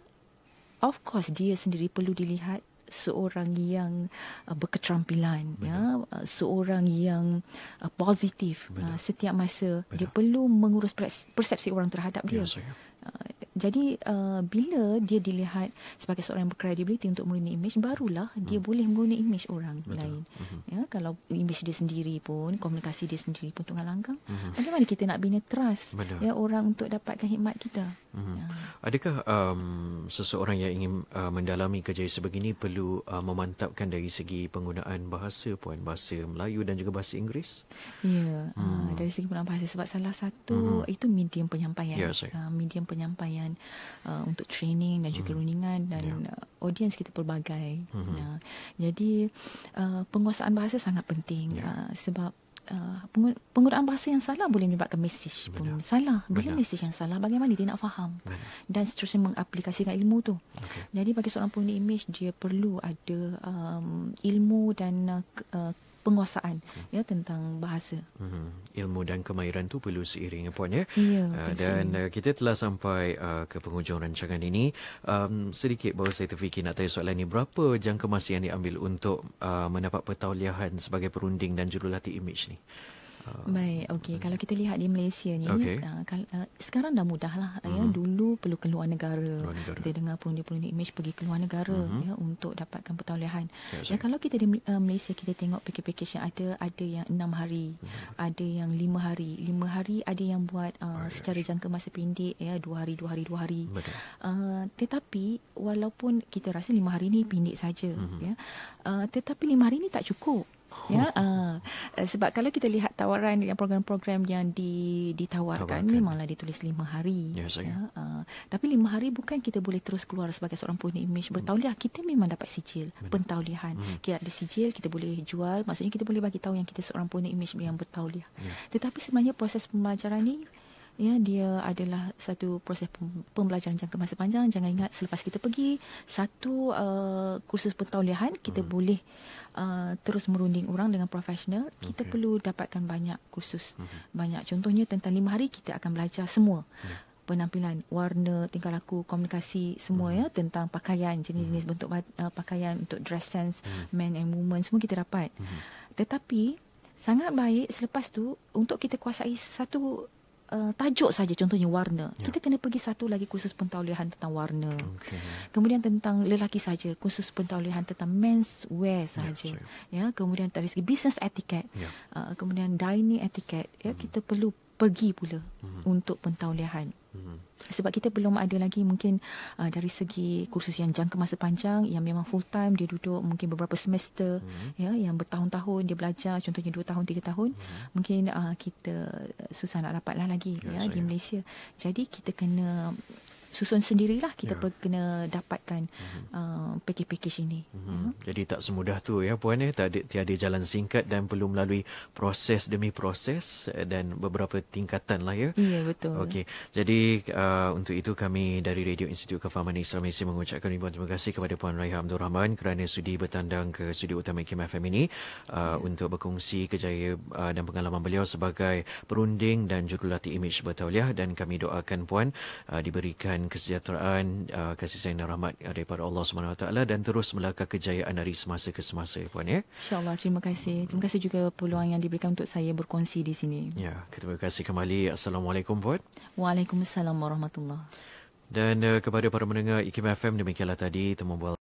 Speaker 2: of course dia sendiri perlu dilihat seorang yang uh, berketerampilan, ya, uh, seorang yang uh, positif uh, setiap masa.
Speaker 1: Benar.
Speaker 2: Dia perlu mengurus pers- persepsi orang terhadap dia.
Speaker 1: Ya, saya.
Speaker 2: Uh, jadi uh, bila dia dilihat sebagai seorang yang berkredibiliti untuk merunding imej, barulah hmm. dia boleh merunding imej orang
Speaker 1: Betul.
Speaker 2: lain.
Speaker 1: Mhm.
Speaker 2: Ya, kalau imej dia sendiri pun, komunikasi dia sendiri pun tunggal langgang,
Speaker 1: Mhm.
Speaker 2: bagaimana kita nak bina trust
Speaker 1: Benar.
Speaker 2: ya orang untuk dapatkan khidmat kita?
Speaker 1: Mhm.
Speaker 2: Ya.
Speaker 1: Adakah um, seseorang yang ingin uh, mendalami kerjaya sebegini perlu uh, memantapkan dari segi penggunaan bahasa, puan, bahasa Melayu dan juga bahasa Inggeris?
Speaker 2: Ya,
Speaker 1: Hmm.
Speaker 2: uh, dari segi penggunaan bahasa, sebab salah satu
Speaker 1: Mhm.
Speaker 2: itu medium penyampaian.
Speaker 1: Ya, saya.
Speaker 2: Uh, medium penyampaian uh, untuk training dan juga
Speaker 1: Mhm.
Speaker 2: rundingan dan
Speaker 1: Ya.
Speaker 2: uh, audiens kita pelbagai.
Speaker 1: Mhm.
Speaker 2: Uh, jadi uh, penguasaan bahasa sangat penting
Speaker 1: Ya.
Speaker 2: uh, sebab Uh, penggu- penggunaan bahasa yang salah boleh menyebabkan mesej pun
Speaker 1: Benar.
Speaker 2: salah. Bila
Speaker 1: Benar.
Speaker 2: mesej yang salah, bagaimana dia nak faham
Speaker 1: Benar.
Speaker 2: dan seterusnya mengaplikasikan ilmu tu.
Speaker 1: Okey.
Speaker 2: Jadi bagi seorang pengguna imej, dia perlu ada um, ilmu dan uh, ke- uh, penguasaan ya tentang bahasa.
Speaker 1: Mhm. Ilmu dan kemahiran tu perlu seiring, puan, ya.
Speaker 2: Ya,
Speaker 1: Uh,
Speaker 2: betul.
Speaker 1: dan uh, kita telah sampai uh, ke penghujung rancangan ini. Um, sedikit baru saya terfikir nak tanya soalan ni. Berapa jangka masa yang diambil untuk uh, mendapat pertauliahan sebagai perunding dan jurulatih imej ni? Uh,
Speaker 2: Baik, okey. Kalau kita lihat di Malaysia ni,
Speaker 1: Okey.
Speaker 2: uh, kal- uh, sekarang dah mudah lah.
Speaker 1: Mhm.
Speaker 2: Ya, dulu perlu keluar negara.
Speaker 1: Keluar negara.
Speaker 2: Kita dengar perunding-perunding imej pergi keluar negara
Speaker 1: Mhm.
Speaker 2: ya untuk dapatkan pertauliahan.
Speaker 1: Ya,
Speaker 2: Ya,
Speaker 1: saya.
Speaker 2: kalau kita di uh, Malaysia, kita tengok pakej-pakej yang ada, ada yang enam hari, ada yang lima hari. Lima hari ada yang buat uh,
Speaker 1: Oh, ya,
Speaker 2: secara jangka masa pendek, ya, dua hari, dua hari, dua hari.
Speaker 1: Betul.
Speaker 2: Uh, tetapi walaupun kita rasa lima hari ni pendek saja,
Speaker 1: Mhm.
Speaker 2: ya, uh, tetapi lima hari ni tak cukup. Ya, uh, sebab kalau kita lihat tawaran yang program-program yang di, ditawarkan,
Speaker 1: Tawarkan.
Speaker 2: memanglah ditulis lima hari.
Speaker 1: Ya, saya.
Speaker 2: Ya, uh, tapi lima hari bukan kita boleh terus keluar sebagai seorang perunding imej bertauliah. Kita memang dapat sijil pentauliahan.
Speaker 1: Mhm.
Speaker 2: Kita ada sijil, kita boleh jual. Maksudnya kita boleh bagi tahu yang kita seorang perunding imej yang bertauliah.
Speaker 1: Ya.
Speaker 2: Tetapi sebenarnya proses pembelajaran ni, ya, dia adalah satu proses pem- pembelajaran jangka masa panjang. Jangan ingat selepas kita pergi satu uh, kursus pentauliahan, kita
Speaker 1: Hmm.
Speaker 2: boleh uh, terus merunding orang dengan profesional. Kita
Speaker 1: Okey.
Speaker 2: perlu dapatkan banyak kursus.
Speaker 1: Mhm.
Speaker 2: Banyak. Contohnya tentang lima hari kita akan belajar semua.
Speaker 1: Ya.
Speaker 2: Penampilan, warna, tingkah laku, komunikasi, semua, ya, tentang pakaian, jenis-jenis bentuk ba- uh, pakaian untuk dress sense, men and women, semua kita dapat.
Speaker 1: Mhm.
Speaker 2: Tetapi sangat baik selepas tu untuk kita kuasai satu uh, tajuk saja, contohnya warna.
Speaker 1: Ya.
Speaker 2: Kita kena pergi satu lagi kursus pentauliahan tentang warna.
Speaker 1: Okey.
Speaker 2: Kemudian tentang lelaki saja, kursus pentauliahan tentang men's wear saja.
Speaker 1: saya.
Speaker 2: Ya, kemudian dari segi business etiquette,
Speaker 1: Ya.
Speaker 2: uh, kemudian dining etiquette, ya,
Speaker 1: Mhm.
Speaker 2: kita perlu pergi pula
Speaker 1: Mhm.
Speaker 2: untuk pentauliahan.
Speaker 1: Mhm.
Speaker 2: Sebab kita belum ada lagi mungkin uh, dari segi kursus yang jangka masa panjang, yang memang full time, dia duduk mungkin beberapa semester,
Speaker 1: Mhm.
Speaker 2: ya, yang bertahun-tahun dia belajar, contohnya dua tahun, tiga tahun,
Speaker 1: Mhm.
Speaker 2: mungkin uh, kita susah nak dapatlah lagi,
Speaker 1: Ya,
Speaker 2: ya, di
Speaker 1: saya.
Speaker 2: Malaysia. Jadi kita kena susun sendirilah, kita
Speaker 1: Ya.
Speaker 2: per, kena dapatkan uh, pakej-pakej ini.
Speaker 1: Hmm. Jadi tak semudah tu, ya, puan, ya. Tak ada, tiada jalan singkat dan perlu melalui proses demi proses eh, dan beberapa tingkatan lah, ya.
Speaker 2: Ya, betul.
Speaker 1: Okey. Jadi uh, untuk itu kami dari Radio Institut Kefahaman Islam Malaysia mengucapkan ribuan terima kasih kepada Puan Raiha Abdul Rahman kerana sudi bertandang ke studio utama K M F M ini uh, untuk berkongsi kejayaan uh, dan pengalaman beliau sebagai perunding dan jurulatih imej bertauliah, dan kami doakan puan uh, diberikan kesejahteraan, uh, kasih sayang dan rahmat daripada Allah Subhanahu Wa Taala dan terus melangkah kejayaan dari semasa ke semasa, puan, ya.
Speaker 2: InsyaAllah, terima kasih. Terima kasih juga peluang yang diberikan untuk saya berkongsi di sini.
Speaker 1: Ya, terima kasih kembali. Assalamualaikum, puan.
Speaker 2: Waalaikumsalam warahmatullahi.
Speaker 1: Dan uh, kepada para pendengar I K M F M, demikianlah tadi temu bual